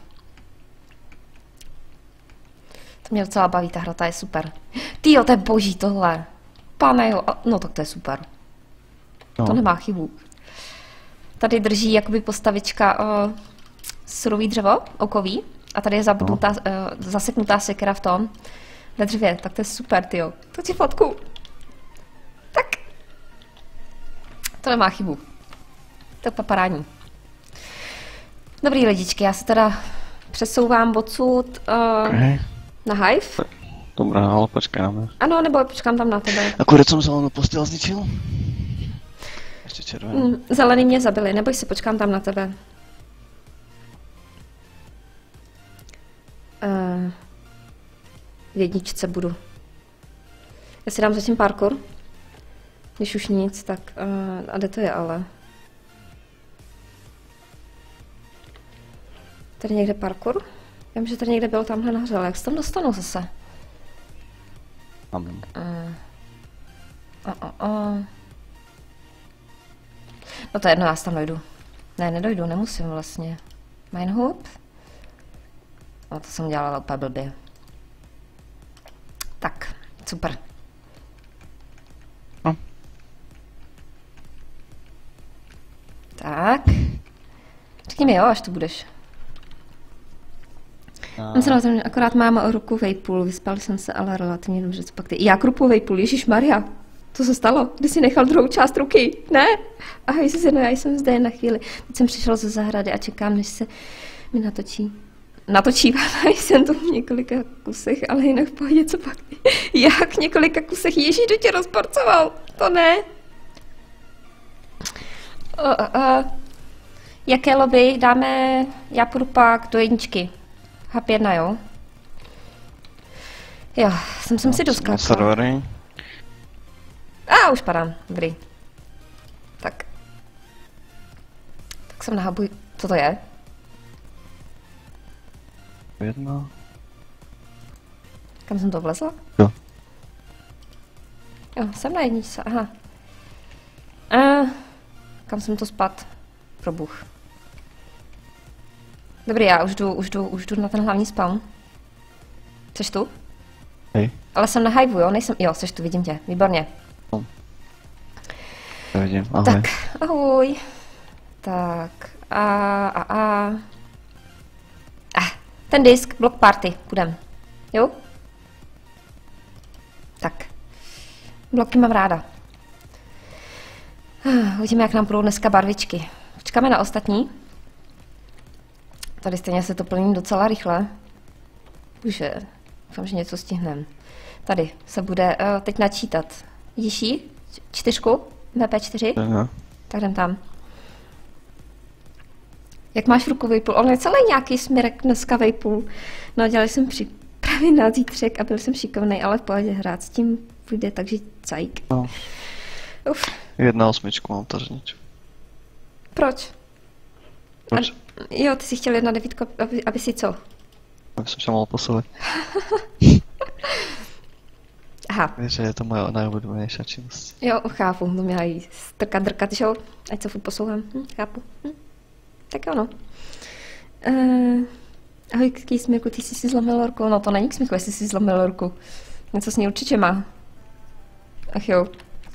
To mě docela baví, ta hra, ta je super. Tyjo, to je boží tohle. Pane jo, no tak to je super. No. To nemá chybu. Tady drží jakoby postavička surový dřevo, okový. A tady je zaseknutá sekera v tom. Ve dřevě, tak to je super, tyjo. To ti fotku. Tak. To nemá chybu. To je paparání. Dobrý lidičky, já se teda přesouvám odsud na Hive. Dobrá, ale počkej na mě. Ano, nebo počkám tam na tebe. Akorát jsem zelenou postel zničil. Ještě červený. Zelený mě zabili, neboj se, počkám tam na tebe. V jedničce budu. Já si dám zatím parkour. Když už nic, tak... a kde to je ale? Tady někde parkour? Já vím, že tady někde bylo tamhle nahoře, ale jak se tam dostanu zase? No to je jedno, já se tam dojdu. Ne, nedojdu, nemusím vlastně. Minehoop? No to jsem dělala úplně blbě. Tak, super. No. Tak. Řekni mi jo, až tu budeš. Akorát mám rukovej půl, vyspal jsem se, ale relativně dobře, co pak ty. Jak rukovej půl, ježišmarja, co se stalo? Kdy jsi nechal druhou část ruky, ne? Ahoj, Zuzino, já jsem zde na chvíli. Teď jsem přišel ze zahrady a čekám, než se mi natočí. Jsem tu v několika kusech, ale jinak v pohodě, co pak ty? Jak v několika kusech? Ježíš, kdo tě rozporcoval? To ne. Jaké lobby? Dáme, já půjdu pak do jedničky. Hub 1, jo? Jo, jsem si doskákala. Servery. A už padám, dobrý. Tak. Tak jsem na hubu. Co to je? Jedno. Kam jsem to vlezla? Jo. Jo, jsem na jedničce, aha. Kam jsem to spad? Pro bůh. Dobrý, já už jdu na ten hlavní spawn. Jseš tu? Hej. Ale jsem na hiveu, jo? Nejsem... Jo, jseš tu, vidím tě. Výborně. Vidím, ahoj. Tak, ahoj. Tak, ten disk, block party, půjdem. Jo? Tak. Bloky mám ráda. Uvidíme, jak nám budou dneska barvičky. Počkáme na ostatní. Tady stejně se to plní docela rychle. Už doufám, že něco stihneme. Tady se bude teď načítat. Vidíš ji? 4? MP4? Aha. Tak jdem tam. Jak máš v ruku vejpůl? On je celý nějaký směrek dneska vejpůl. No, dělali jsem připravy na zítřek a byl jsem šikovnej, ale v pohodě hrát s tím půjde, takže cajk. No. Uf. 1.8 mám tažnič. Proč? Proč? Jo, ty jsi chtěl 1.9, aby si co? Aby jsem se mohl posouvat. Aha. Víš, že je to moje nejoblíbenější činnost. Jo, chápu, to mě jí drkat, že jo? Ať se furt poslouchám, chápu. Tak jo, no. Ahoj, ký Smírku, ty jsi si zlomil ruku. No to není k smíchu, jestli jsi zlomil ruku. Něco s ní určitě má. Ach jo.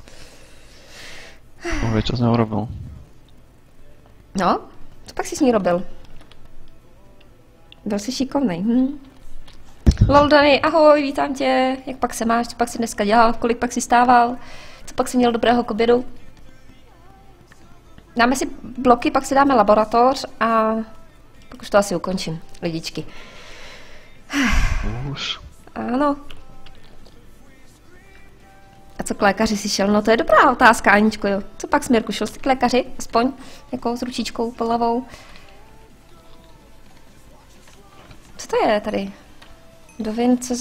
Víš, co jsem urobil? No, co pak jsi s ní robil? Byl jsi šikovnej, Lol, Dany, ahoj, vítám tě. Jak pak se máš, co pak jsi dneska dělal, kolik pak jsi stával, co pak jsi měl dobrého k obědu? Dáme si bloky, pak si dáme laboratoř a pak už to asi ukončím, lidičky. Už. Ano. A co k lékaři jsi šel? No to je dobrá otázka, Aničko, jo. Co pak, Směrku, šel jsi k lékaři? Aspoň jako s ručičkou polavou. Co to je tady? Dovin.cz.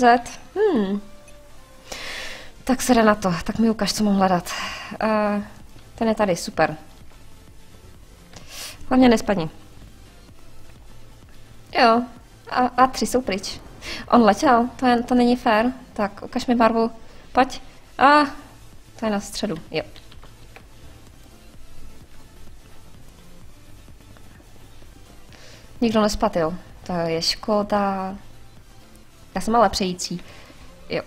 Tak se jde na to. Tak mi ukaž, co mám hledat. Ten je tady, super. Hlavně nespadni. Jo, a 3 jsou pryč. On letěl, to není fér. Tak, ukaž mi barvu. Pojď. To je na středu, jo. Nikdo nespad, jo. To je škoda. Já jsem ale přející. Jo.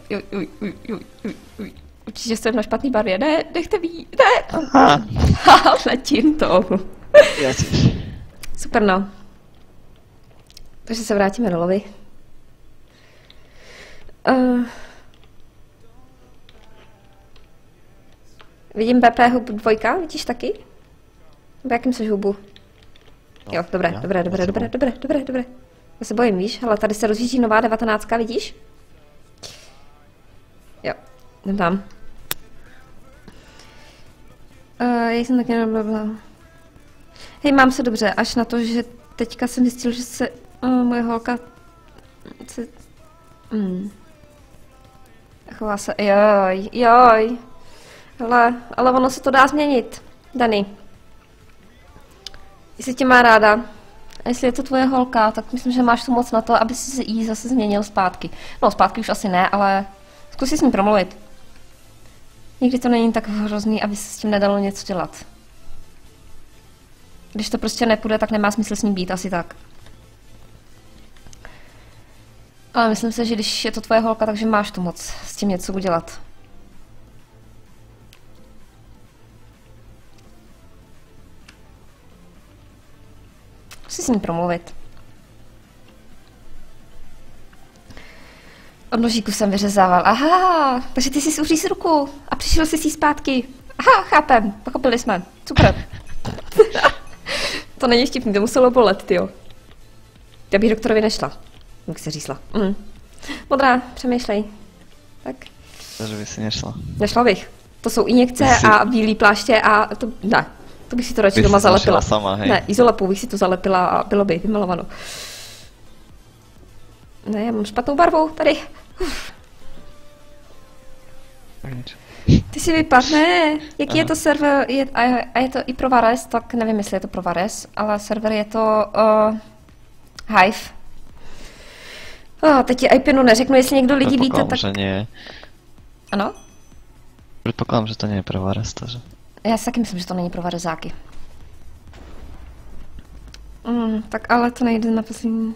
Určitě jsem na špatný barvě. Ne, nechte ví, ne. Letím to. Super, no. Takže se vrátíme do lobby. Vidím BP hubu 2, vidíš taky? Nebo jakým seš hubu? Jo, dobré. Já se bojím, víš, ale tady se rozjíždí nová 19, vidíš? Jo, jdem tam. Já jsem taky blablabla. Hej, mám se dobře, až na to, že teďka jsem zjistil, že se moje holka se... Chová se... Joj. Ale ono se to dá změnit, Dany. Jestli tě má ráda, a jestli je to tvoje holka, tak myslím, že máš tu moc na to, aby si jí zase změnil zpátky. No, zpátky už asi ne, ale zkus si s ní promluvit. Nikdy to není tak hrozný, aby se s tím nedalo něco dělat. Když to prostě nepůjde, tak nemá smysl s ní být, asi tak. Ale myslím si, že když je to tvoje holka, takže máš tu moc s tím něco udělat. Musí s ní promluvit. Od nožíku jsem vyřezával. Aha, takže ty jsi uříz ruku a přišel jsi jí zpátky. Aha, chápem, pochopili jsme. Super. To není vtipný, to muselo bolet, tyjo. Já bych doktorovi nešla, jak se řísla. Modrá, přemýšlej. Tak. Takže by si nešla. Nešla bych. To jsou injekce a bílý pláště a to, ne. To bych si to radši doma zalepila. Sama, hej. Ne, izolepou bych si to zalepila a bylo by vymalováno. Ne, já mám špatnou barvu tady. Ty si vypadne. Jaký je to server? A je to i pro Vares, tak nevím, jestli je to pro Vares, ale server je to Hive. Teď je IPinu neřeknu, jestli někdo lidi víte, tak... že nie. Ano? Předpokládám, že to nie je pro Vares, takže... Já si taky myslím, že to není pro Varezáky. Tak ale to nejde na poslední...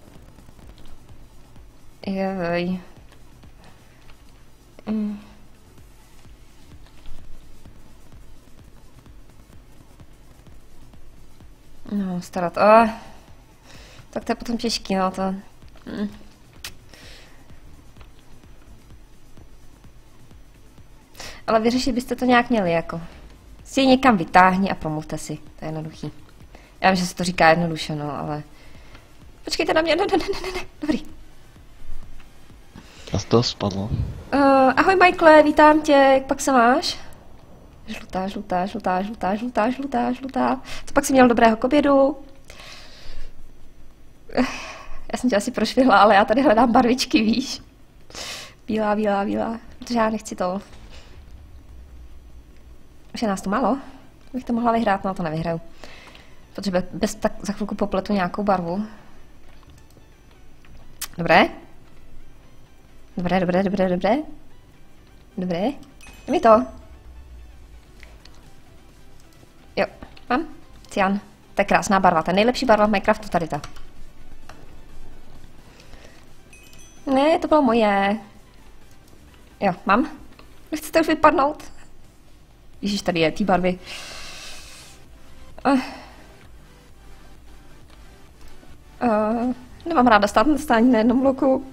Jej. No, starat. Tak to je potom těžký, no to... Ale vyřešit byste to nějak měli, jako. Si je někam vytáhni a promluvte si. To je jednoduchý. Já vím, že se to říká jednoduše, no, ale... Počkejte na mě, ne, dobrý. A z toho spadlo. Ahoj Michaele, vítám tě, jak pak se máš? Žlutá. Co pak jsi měl dobrého k obědu? Já jsem tě asi prošvihla, ale já tady hledám barvičky, víš? Bílá, protože já nechci to. Už je nás to málo? Bych to mohla vyhrát, no to nevyhraju. Protože bez tak za chvilku popletu nějakou barvu. Dobré? Dobré. Je mi to. Jo, mám. Cyan. To je krásná barva, to je nejlepší barva v Minecraftu, tady ta. Ne, to bylo moje. Jo, mám. Nechcete už vypadnout? Ježíš, tady je, ty barvy. Nemám ráda stání na jednom bloku.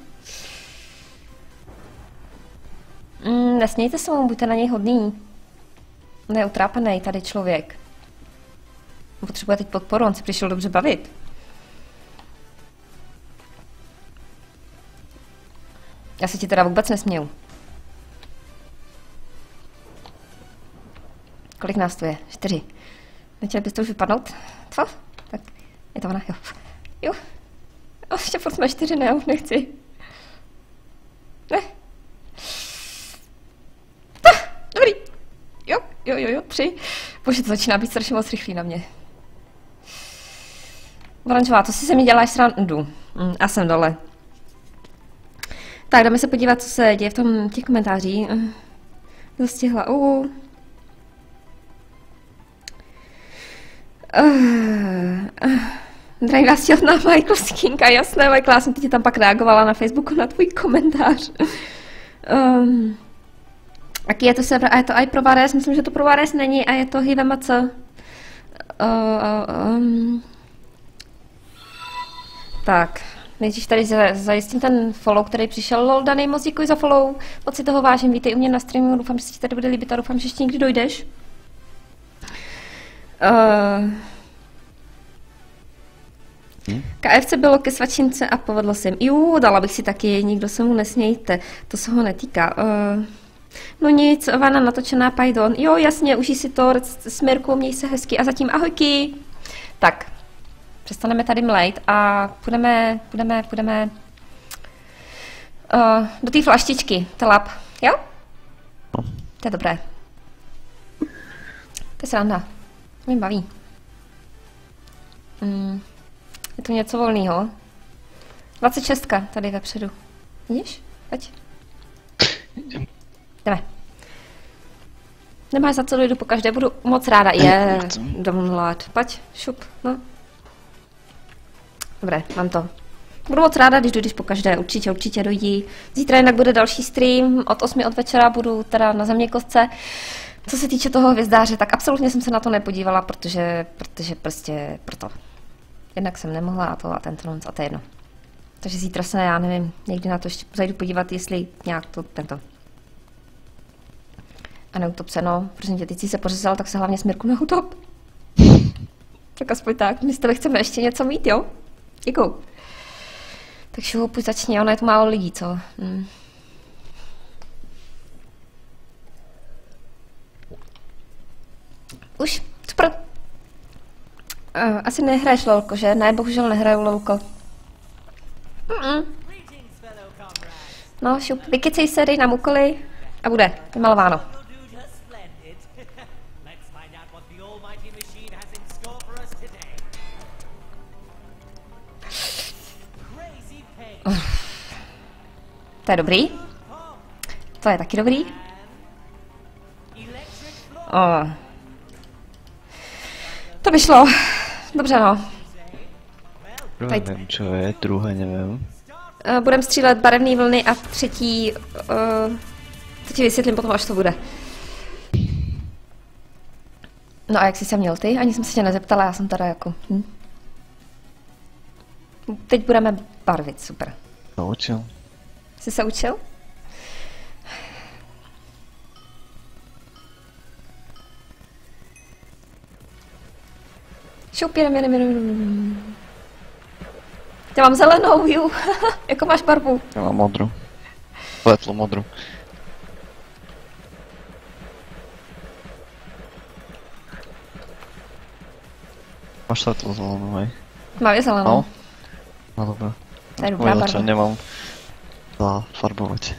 Nesmějte se mu, buďte na něj hodný. Neutrápený tady člověk. Potřebuje teď podporu, on si přišel dobře bavit. Já se ti teda vůbec nesměju. Kolik nás tu je? 4. Nechtěli byste už vypadnout? Co? Tak, je to ona, jo. Jo. Ještě furt jsme 4, ne, já už nechci. Ne. Dobrý. Jo, 3. Bože, to začíná být strašně moc rychlý na mě. Oranžová, to si se mi děláš srandu. A jsem dole. Tak, jdeme se podívat, co se děje v těch komentářích. Dostihla. Zdravím vás těhotná Michael Skinka, jasné, Michael, já jsem teď tam pak reagovala na Facebooku na tvůj komentář. Jaký je to server? A je to i pro Vares? Myslím, že to pro Vares není a je to HiveMC. Tak, nejdřív tady zajistím ten follow, který přišel. Lol, Danej, moc děkuji za follow. Moc si toho vážím, vítej u mě na streamu, doufám, že se ti tady bude líbit a doufám, že ještě někdy dojdeš. KFC bylo ke svačince a povedlo se jim. Dala bych si taky, nikdo se mu nesmějte, to se ho netýká. No nic, vana natočená pardon. Jo, jasně, užij si to, Smirku, měj se hezky a zatím ahojky. Tak, přestaneme tady mlejt a půjdeme do té flaštičky, telap, jo? To je dobré. To je sranda, to mě baví. Je tu něco volného. 26 tady vepředu. Vidíš? Pojď. Jdeme. Nemáš za co, dojdu po každé, budu moc ráda. Domlad. Pojď, šup, no. Dobré, mám to. Budu moc ráda, když dojdeš po každé, určitě dojdi. Zítra jinak bude další stream, od 8 od večera budu teda na Zeměkosce. Co se týče toho hvězdáře, tak absolutně jsem se na to nepodívala, protože prostě proto. Jednak jsem nemohla a tento noc a to je jedno. Takže zítra se, já nevím, někdy na to ještě zajdu podívat, jestli nějak to tento. A neutopceno, prosím tě, teď jsi se pořezal, tak se hlavně Smirku neutop. Tak aspoň tak, my s tebe chceme ještě něco mít, jo? Děkuju. Tak šup, začni, ono je tu málo lidí, co? Už, super. Asi nehraješ lolko, že? Ne, bohužel nehraju lolko. No, šup, vykecej se, dej nám úkoly. A bude vymalováno. To je dobrý. To je taky dobrý. To by šlo. Dobře, no. Prvé nevím, čo je, druhé nevím. Budeme střílet barevné vlny a třetí... to ti vysvětlím potom, až to bude. No a jak jsi se měl ty? Ani jsem se tě nezeptala, já jsem teda jako... Teď budeme barvit, super. Naučil. Jsi se učil? Šup, jedem. Já mám zelenou, ju. Jako máš barvu? Já mám modrou. Světlo modrou. Máš světlo zelenou, hej? Mám je zelenou. No? No dobré. To je dobrá barva. Nemám zafarbovat.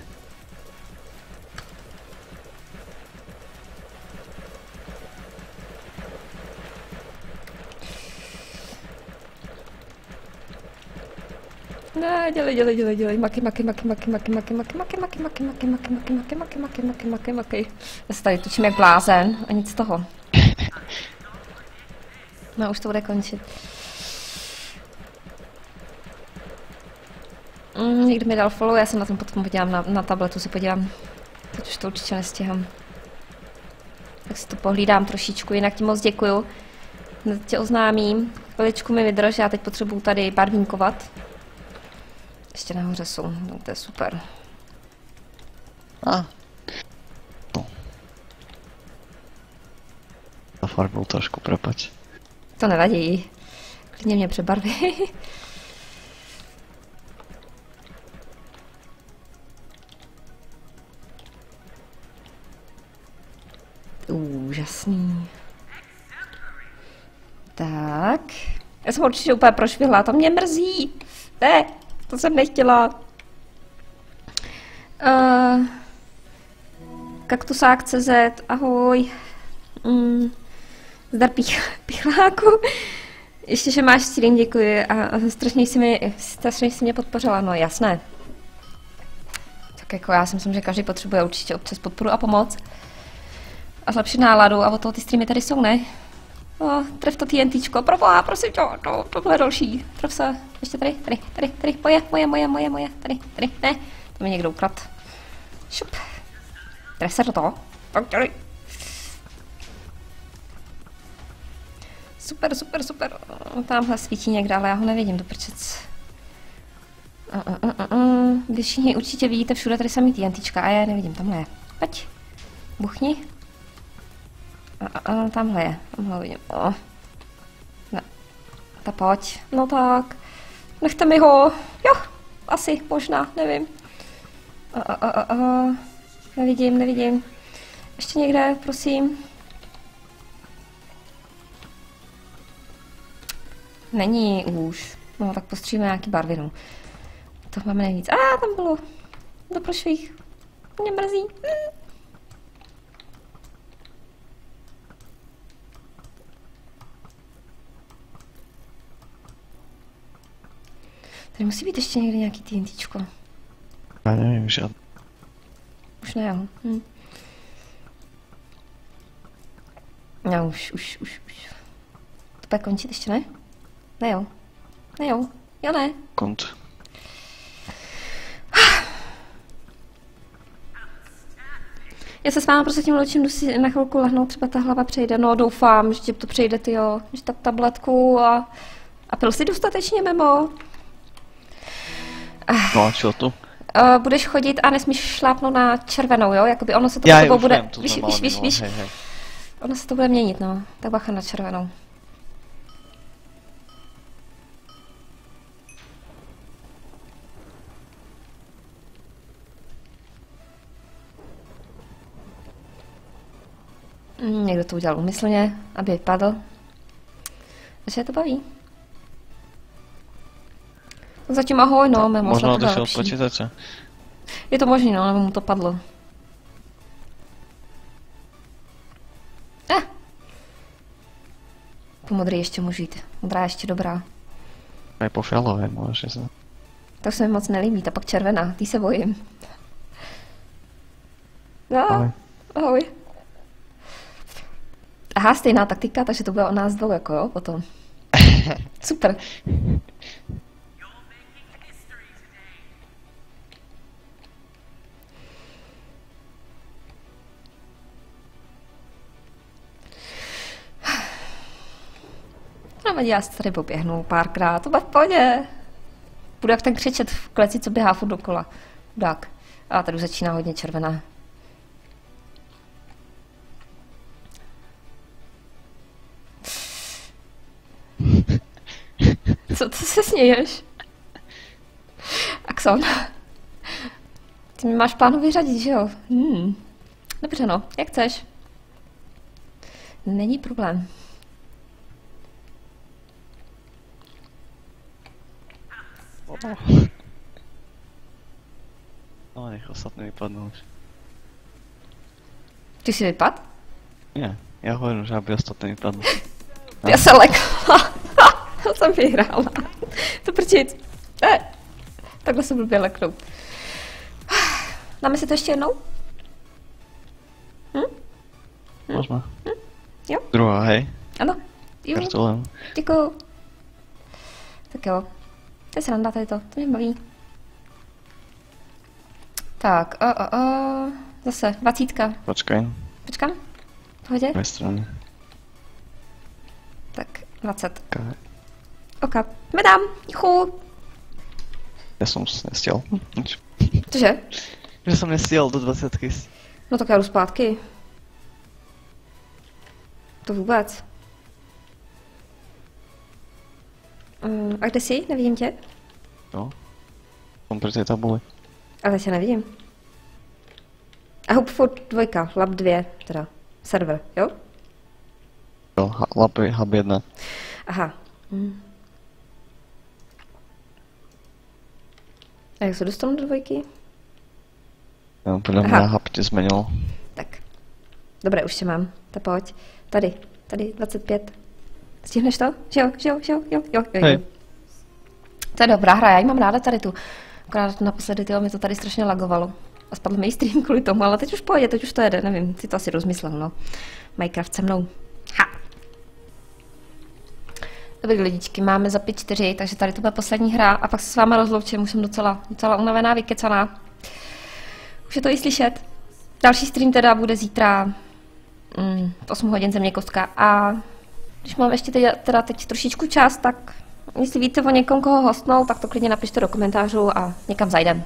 Ne, dělej. Maky. Já se tady tučím jak blázen a nic z toho. No, už to bude končit. Někdo mi dal follow, já se na tom potom podívám, na tabletu se podívám. Teď už to určitě nestihám. Tak si to pohlídám trošičku, jinak ti moc děkuju. Hned tě oznámím. Chviličku mi vydrž, já teď potřebuju tady barvínkovat. Ještě nahoře jsou, no, to je super. No. Zafarbil trošku, prepač. To nevadí. Klidně mě přebarví. Úžasný. Tak. Já jsem určitě úplně prošvihla, to mě mrzí. Ne, to jsem nechtěla. Kaktusák.cz, ahoj. Zdar pichláku. Ještě, že máš stream, děkuji. A strašně jsi mě podpořila, no jasné. Tak jako já si myslím, že každý potřebuje určitě občas podporu a pomoc. A zlepšit náladu a od toho ty streamy tady jsou, ne? Tref to TNTčko, proboha, prosím tě, tohle je další. Tref se, ještě tady, moje, tady, ne, to mi někdo ukrad. Šup. Tref se do toho, tak tady. Super. Tamhle svítí někde, ale já ho nevidím, do prčec. Vy všichni určitě vidíte všude tady samý TNTčka a já je nevidím, tamhle je. Pojď, buchni. Tamhle je, tamhle vidím. Ne, ta pojď. No tak, nechte mi ho. Jo, asi, možná, nevím. Nevidím. Ještě někde, prosím. Není už. No tak postřílíme nějaký barvinu. To máme nejvíc. Tam bylo. Do prošvých. Mě mrzí. Tady musí být ještě někde nějaký TNTčko. Já nevím, že... Už ne, jo. No, už. To bude končit ještě, ne? Ne jo. Jo ne. Kont. Já se s vámi prostě tím loučím, jdu si na chvilku lehnout, třeba ta hlava přejde. No doufám, že ti to přejde, tyjo. Že tak tabletku a pil si dostatečně mimo. No a čo tu? Budeš chodit a nesmíš šlápnout na červenou, jo? Jakoby ono se to tebou bude... Víš. Hej. Ono se to bude měnit, no. Tak bacha na červenou. Někdo to udělal úmyslně, aby padl. Takže je to baví. Zatím ahoj, no, mimo možná to odešel od počítače. Je to možný, no, nebo mu to padlo. taky modrý ještě můžu jít. Modrá je ještě dobrá. Aj po fialové môžeš ísť. To se mi moc nelíbí, ta pak červená, tý se bojím. No, Ahoj. ahoj. Aha, stejná taktika, takže to bude o nás dvou, jako jo, potom. Super. Nevadí, já se tady poběhnu párkrát, to bude v pohodě. Budu jak ten křečet v kleci, co běhá furt dokola. Chudák. A tady už začíná hodně červená. Co ty se směješ? Axon. Ty mi máš plánu vyřadit, že jo? Dobře no, jak chceš. Není problém. No, nech ostatní vypadnúť. Ty jsi vypad? Nie, ja hovorím, že aby ostatní vypadli. Já se lekla. To jsem vyhrála. To prčit. Takhle se blbě leknou. Dáme si to ještě jednou? Možno. Jo? Druhá, hej. Ano. Jo. Gratulujem. Děkuju. Tak jo. To je sranda tady to mě baví. Tak, zase 20. Počkaj, Počkám. V pohodě? dve strany. Tak, 20. Okay. Ok. Medám. Juchu. Ja som nestiel. Nič. Cože? Že som nestiel do 20. No tak já jdu zpátky. To vůbec. A kde jsi? Nevidím tě. Jo. Som pri tej tabuli. Ale tě nevidím. A Hub furt 2, Lab 2, teda. Server, jo? Jo, hub 1. Aha. A jak se dostanu do 2? Jo, podľa Aha. mňa hub ti zmenil. Tak. Dobré, už tě mám. Tak pojď. Tady, 25. Stihneš to? Jo. Hej. To je dobrá hra, já ji mám ráda tady tu. Akorát naposledy, tyjo, mi to tady strašně lagovalo. A spadl mi stream kvůli tomu, ale teď už pojede, teď už to jede, nevím, ty to asi rozmyslel, no. Minecraft se mnou. Ha! Dobrý lidičky, máme za 5-4, takže tady to bude poslední hra a pak se s vámi rozloučím, už jsem docela unavená, vykecaná. Už je to i slyšet. Další stream teda bude zítra 8 hodin země kostka a když mám ještě teda teď trošičku čas, tak jestli víte o někom, koho hostnou, tak to klidně napište do komentářů a někam zajdem.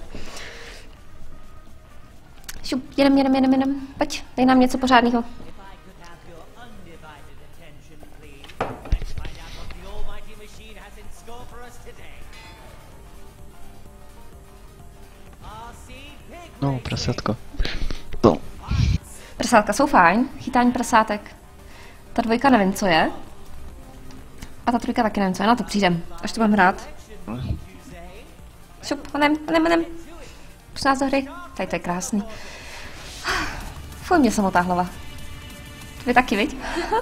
Šup, jedem. Pojď, dej nám něco pořádného. No, prasiatko. To. Prasátka jsou fajn, chytání prasátek. Ta 2 nevím, co je. A ta 3 taky nevím, co je, na to přijdem, až to budeme hrát. Šup, honem. Pust nás do hry. Tady to je krásný. Fuj, mě samotá hlava. Vy taky, viď?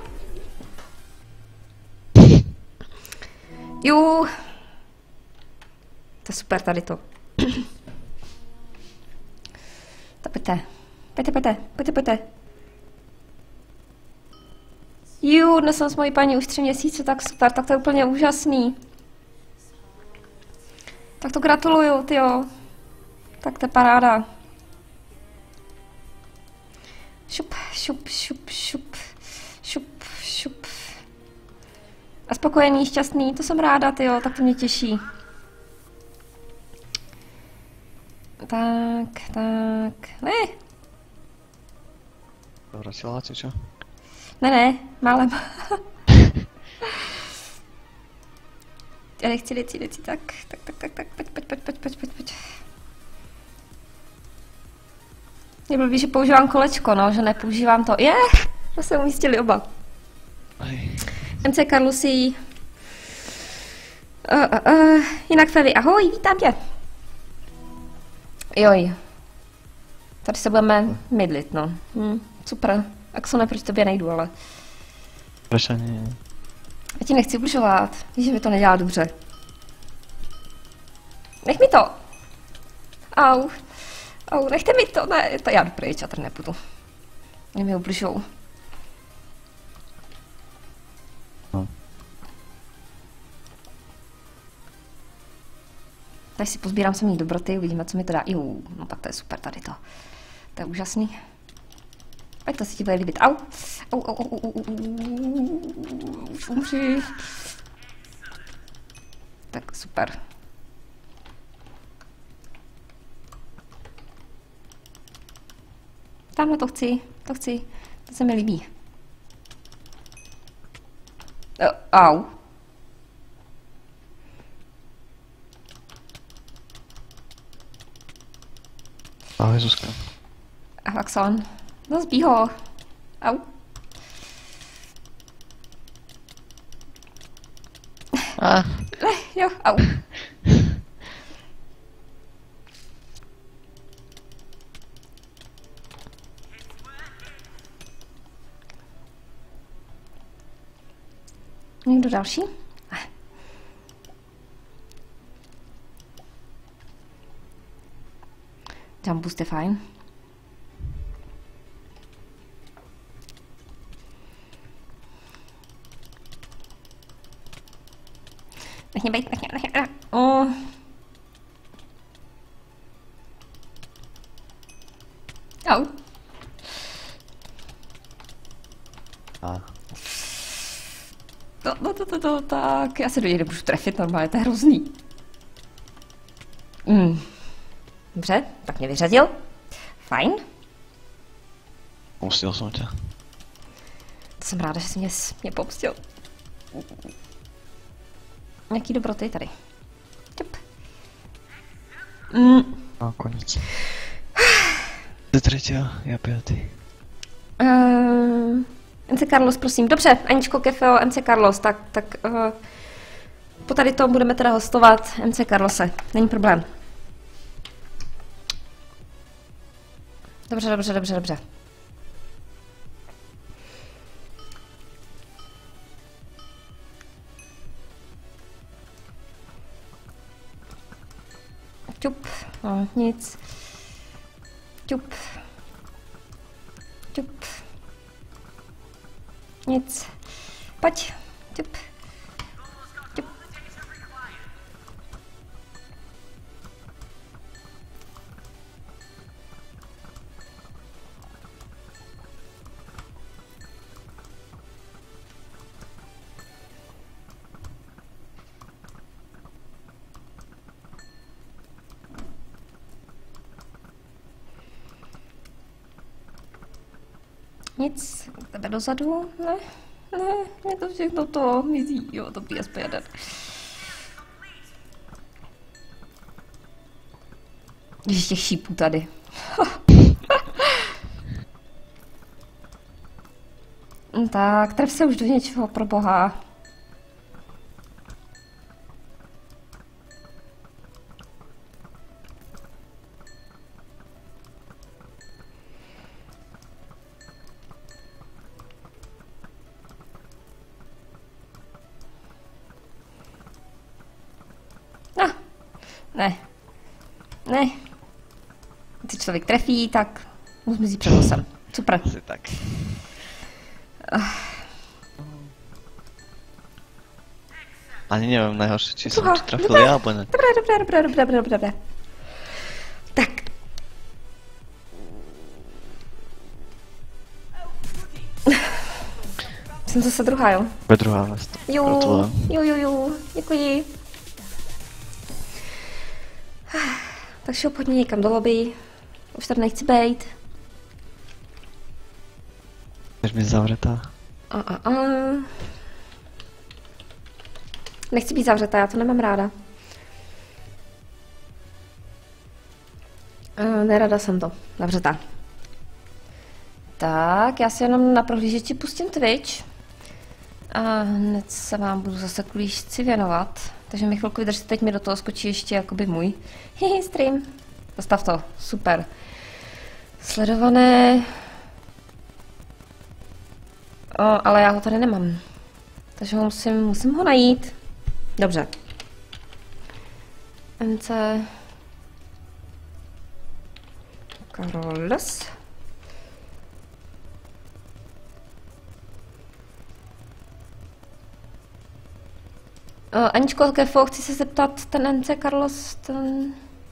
Jú. To je super tady to. Tak pojďte. Jú, dnes jsem s mojí paní už 3 měsíce, tak super, tak to je úplně úžasný. Tak to gratuluju, tyjo. Tak to je paráda. Šup. A spokojený, šťastný, to jsem ráda, tyjo, tak to mě těší. Tak. Ne. Vrátila ti čo? Ne, málem. Já nechci věci, tak, pojď. Mě blbý, že používám kolečko, no, že nepoužívám to. To se umístili oba. MC Carlusi. Jinak Fevi, ahoj, vítám tě. Joj. Tady se budeme mydlit, no. Super. Axone, proč tobě nejdu, ale... Prečo nie? Já ti nechci ubližovat, víš, že mi to nedělá dobře. Nech mi to. Au. Au, nechte mi to, ne, to já jdu pryč, já tady nepůjdu. Oni mi ubližou. No. Tady si pozbírám samý dobroty, uvidíme, co mi to dá. Jo, no tak to je super tady to. To je úžasný. Ať to se ti bude líbit. Au. Au, au, au, au, au. Už umři. Tak super. Tamhle to chci, to se mi líbí. Au. Ahoj, Zuzka. Axon. No zbí ho. Au. Jo, au. Někdo další? Jump boost je fajn. Nech mě bejt, nech mě. Au. Tak, já se do něj nemůžu trefit normálně, to je hrozný. Dobře, tak mě vyřadil. Fajn. Pustil jsem tě. To jsem ráda, že jsi mě popstil. Jaký dobroty tady. Čup. No, konec. Ty třetí, já pětý. MC Carlos, prosím. Dobře, Aničko, Kefeo, MC Carlos, tak po tady tom budeme teda hostovat MC Carlose. Není problém. Dobře. Čup, no, nic. Čup. Nic. Pojď. Čup. Nic, tebe dozadu, ne, je to všechno to mizí, jo, to PSP1. Když těch šípů tady. Tak, tref se už do něčeho, pro boha. Ne. Když člověk trefí, tak mu zmizí před nosem. Super. Asi tak. Ani nevím najhorší, či jsem to trafil já, alebo ne. Dobré. Tak. Jsem zase druhá, jo? Bude druhá vlastně. Jo, děkuji. Tak šel pojď někam do lobby. Už tady nechci bejt. Jsi mi zavřetá. Nechci být zavřetá, já to nemám ráda. Nerada jsem to, zavřetá. Tak, já si jenom na prohlížeči pustím Twitch. A hned se vám budu zase kvůli šci věnovat. Takže mi chvilku vydržte, teď mi do toho skočí ještě jakoby můj stream. Zastav to, super. Sledované. Ale já ho tady nemám. Takže musím ho najít. Dobře. MC Carlos. Aničko, Kefo, chci se zeptat, ten MC Carlos, ten...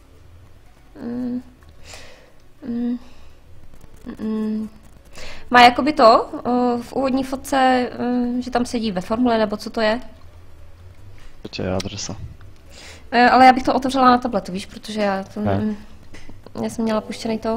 Má jakoby to, v úvodní fotce, že tam sedí ve formule, nebo co to je? To je adresa. Ale já bych to otevřela na tabletu, víš, protože já jsem měla puštěný to.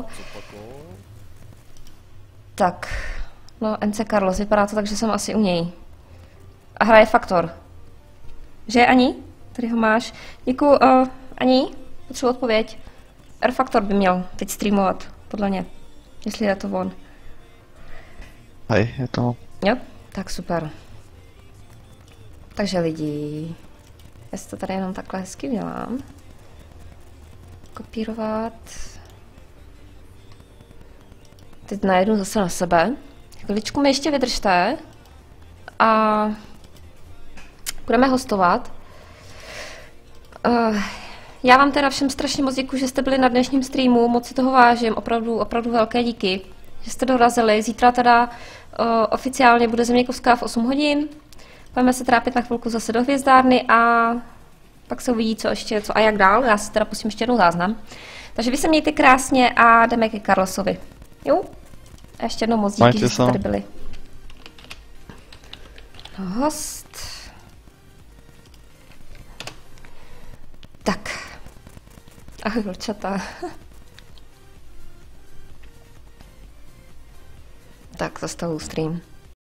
Tak, no NC Carlos, vypadá to tak, že jsem asi u něj. A hraje Faktor. Že, Ani? Tady ho máš. Děkuju, Ani, potřebuji odpověď. R-Faktor by měl teď streamovat, podle mě. Jestli je to on. Hej, je to. Jo, tak super. Takže lidi, já si to tady jenom takhle hezky udělám. Kopírovat. Teď najedu zase na sebe. Chviličku mi ještě vydržte. A budeme hostovat. Já vám teda všem strašně moc děkuji, že jste byli na dnešním streamu, moc si toho vážím, opravdu velké díky, že jste dorazili. Zítra teda oficiálně bude Zeměkovská v 8 hodin. Budeme se trápit na chvilku zase do hvězdárny a pak se uvidí, co a jak dál. Já si teda pustím ještě jednou záznam. Takže vy se mějte krásně a jdeme ke Carlosovi. Jo? A ještě jednou moc díky, že jste tady byli. Host. Tak. Ahoj, vlčata. Tak, zastavuju stream.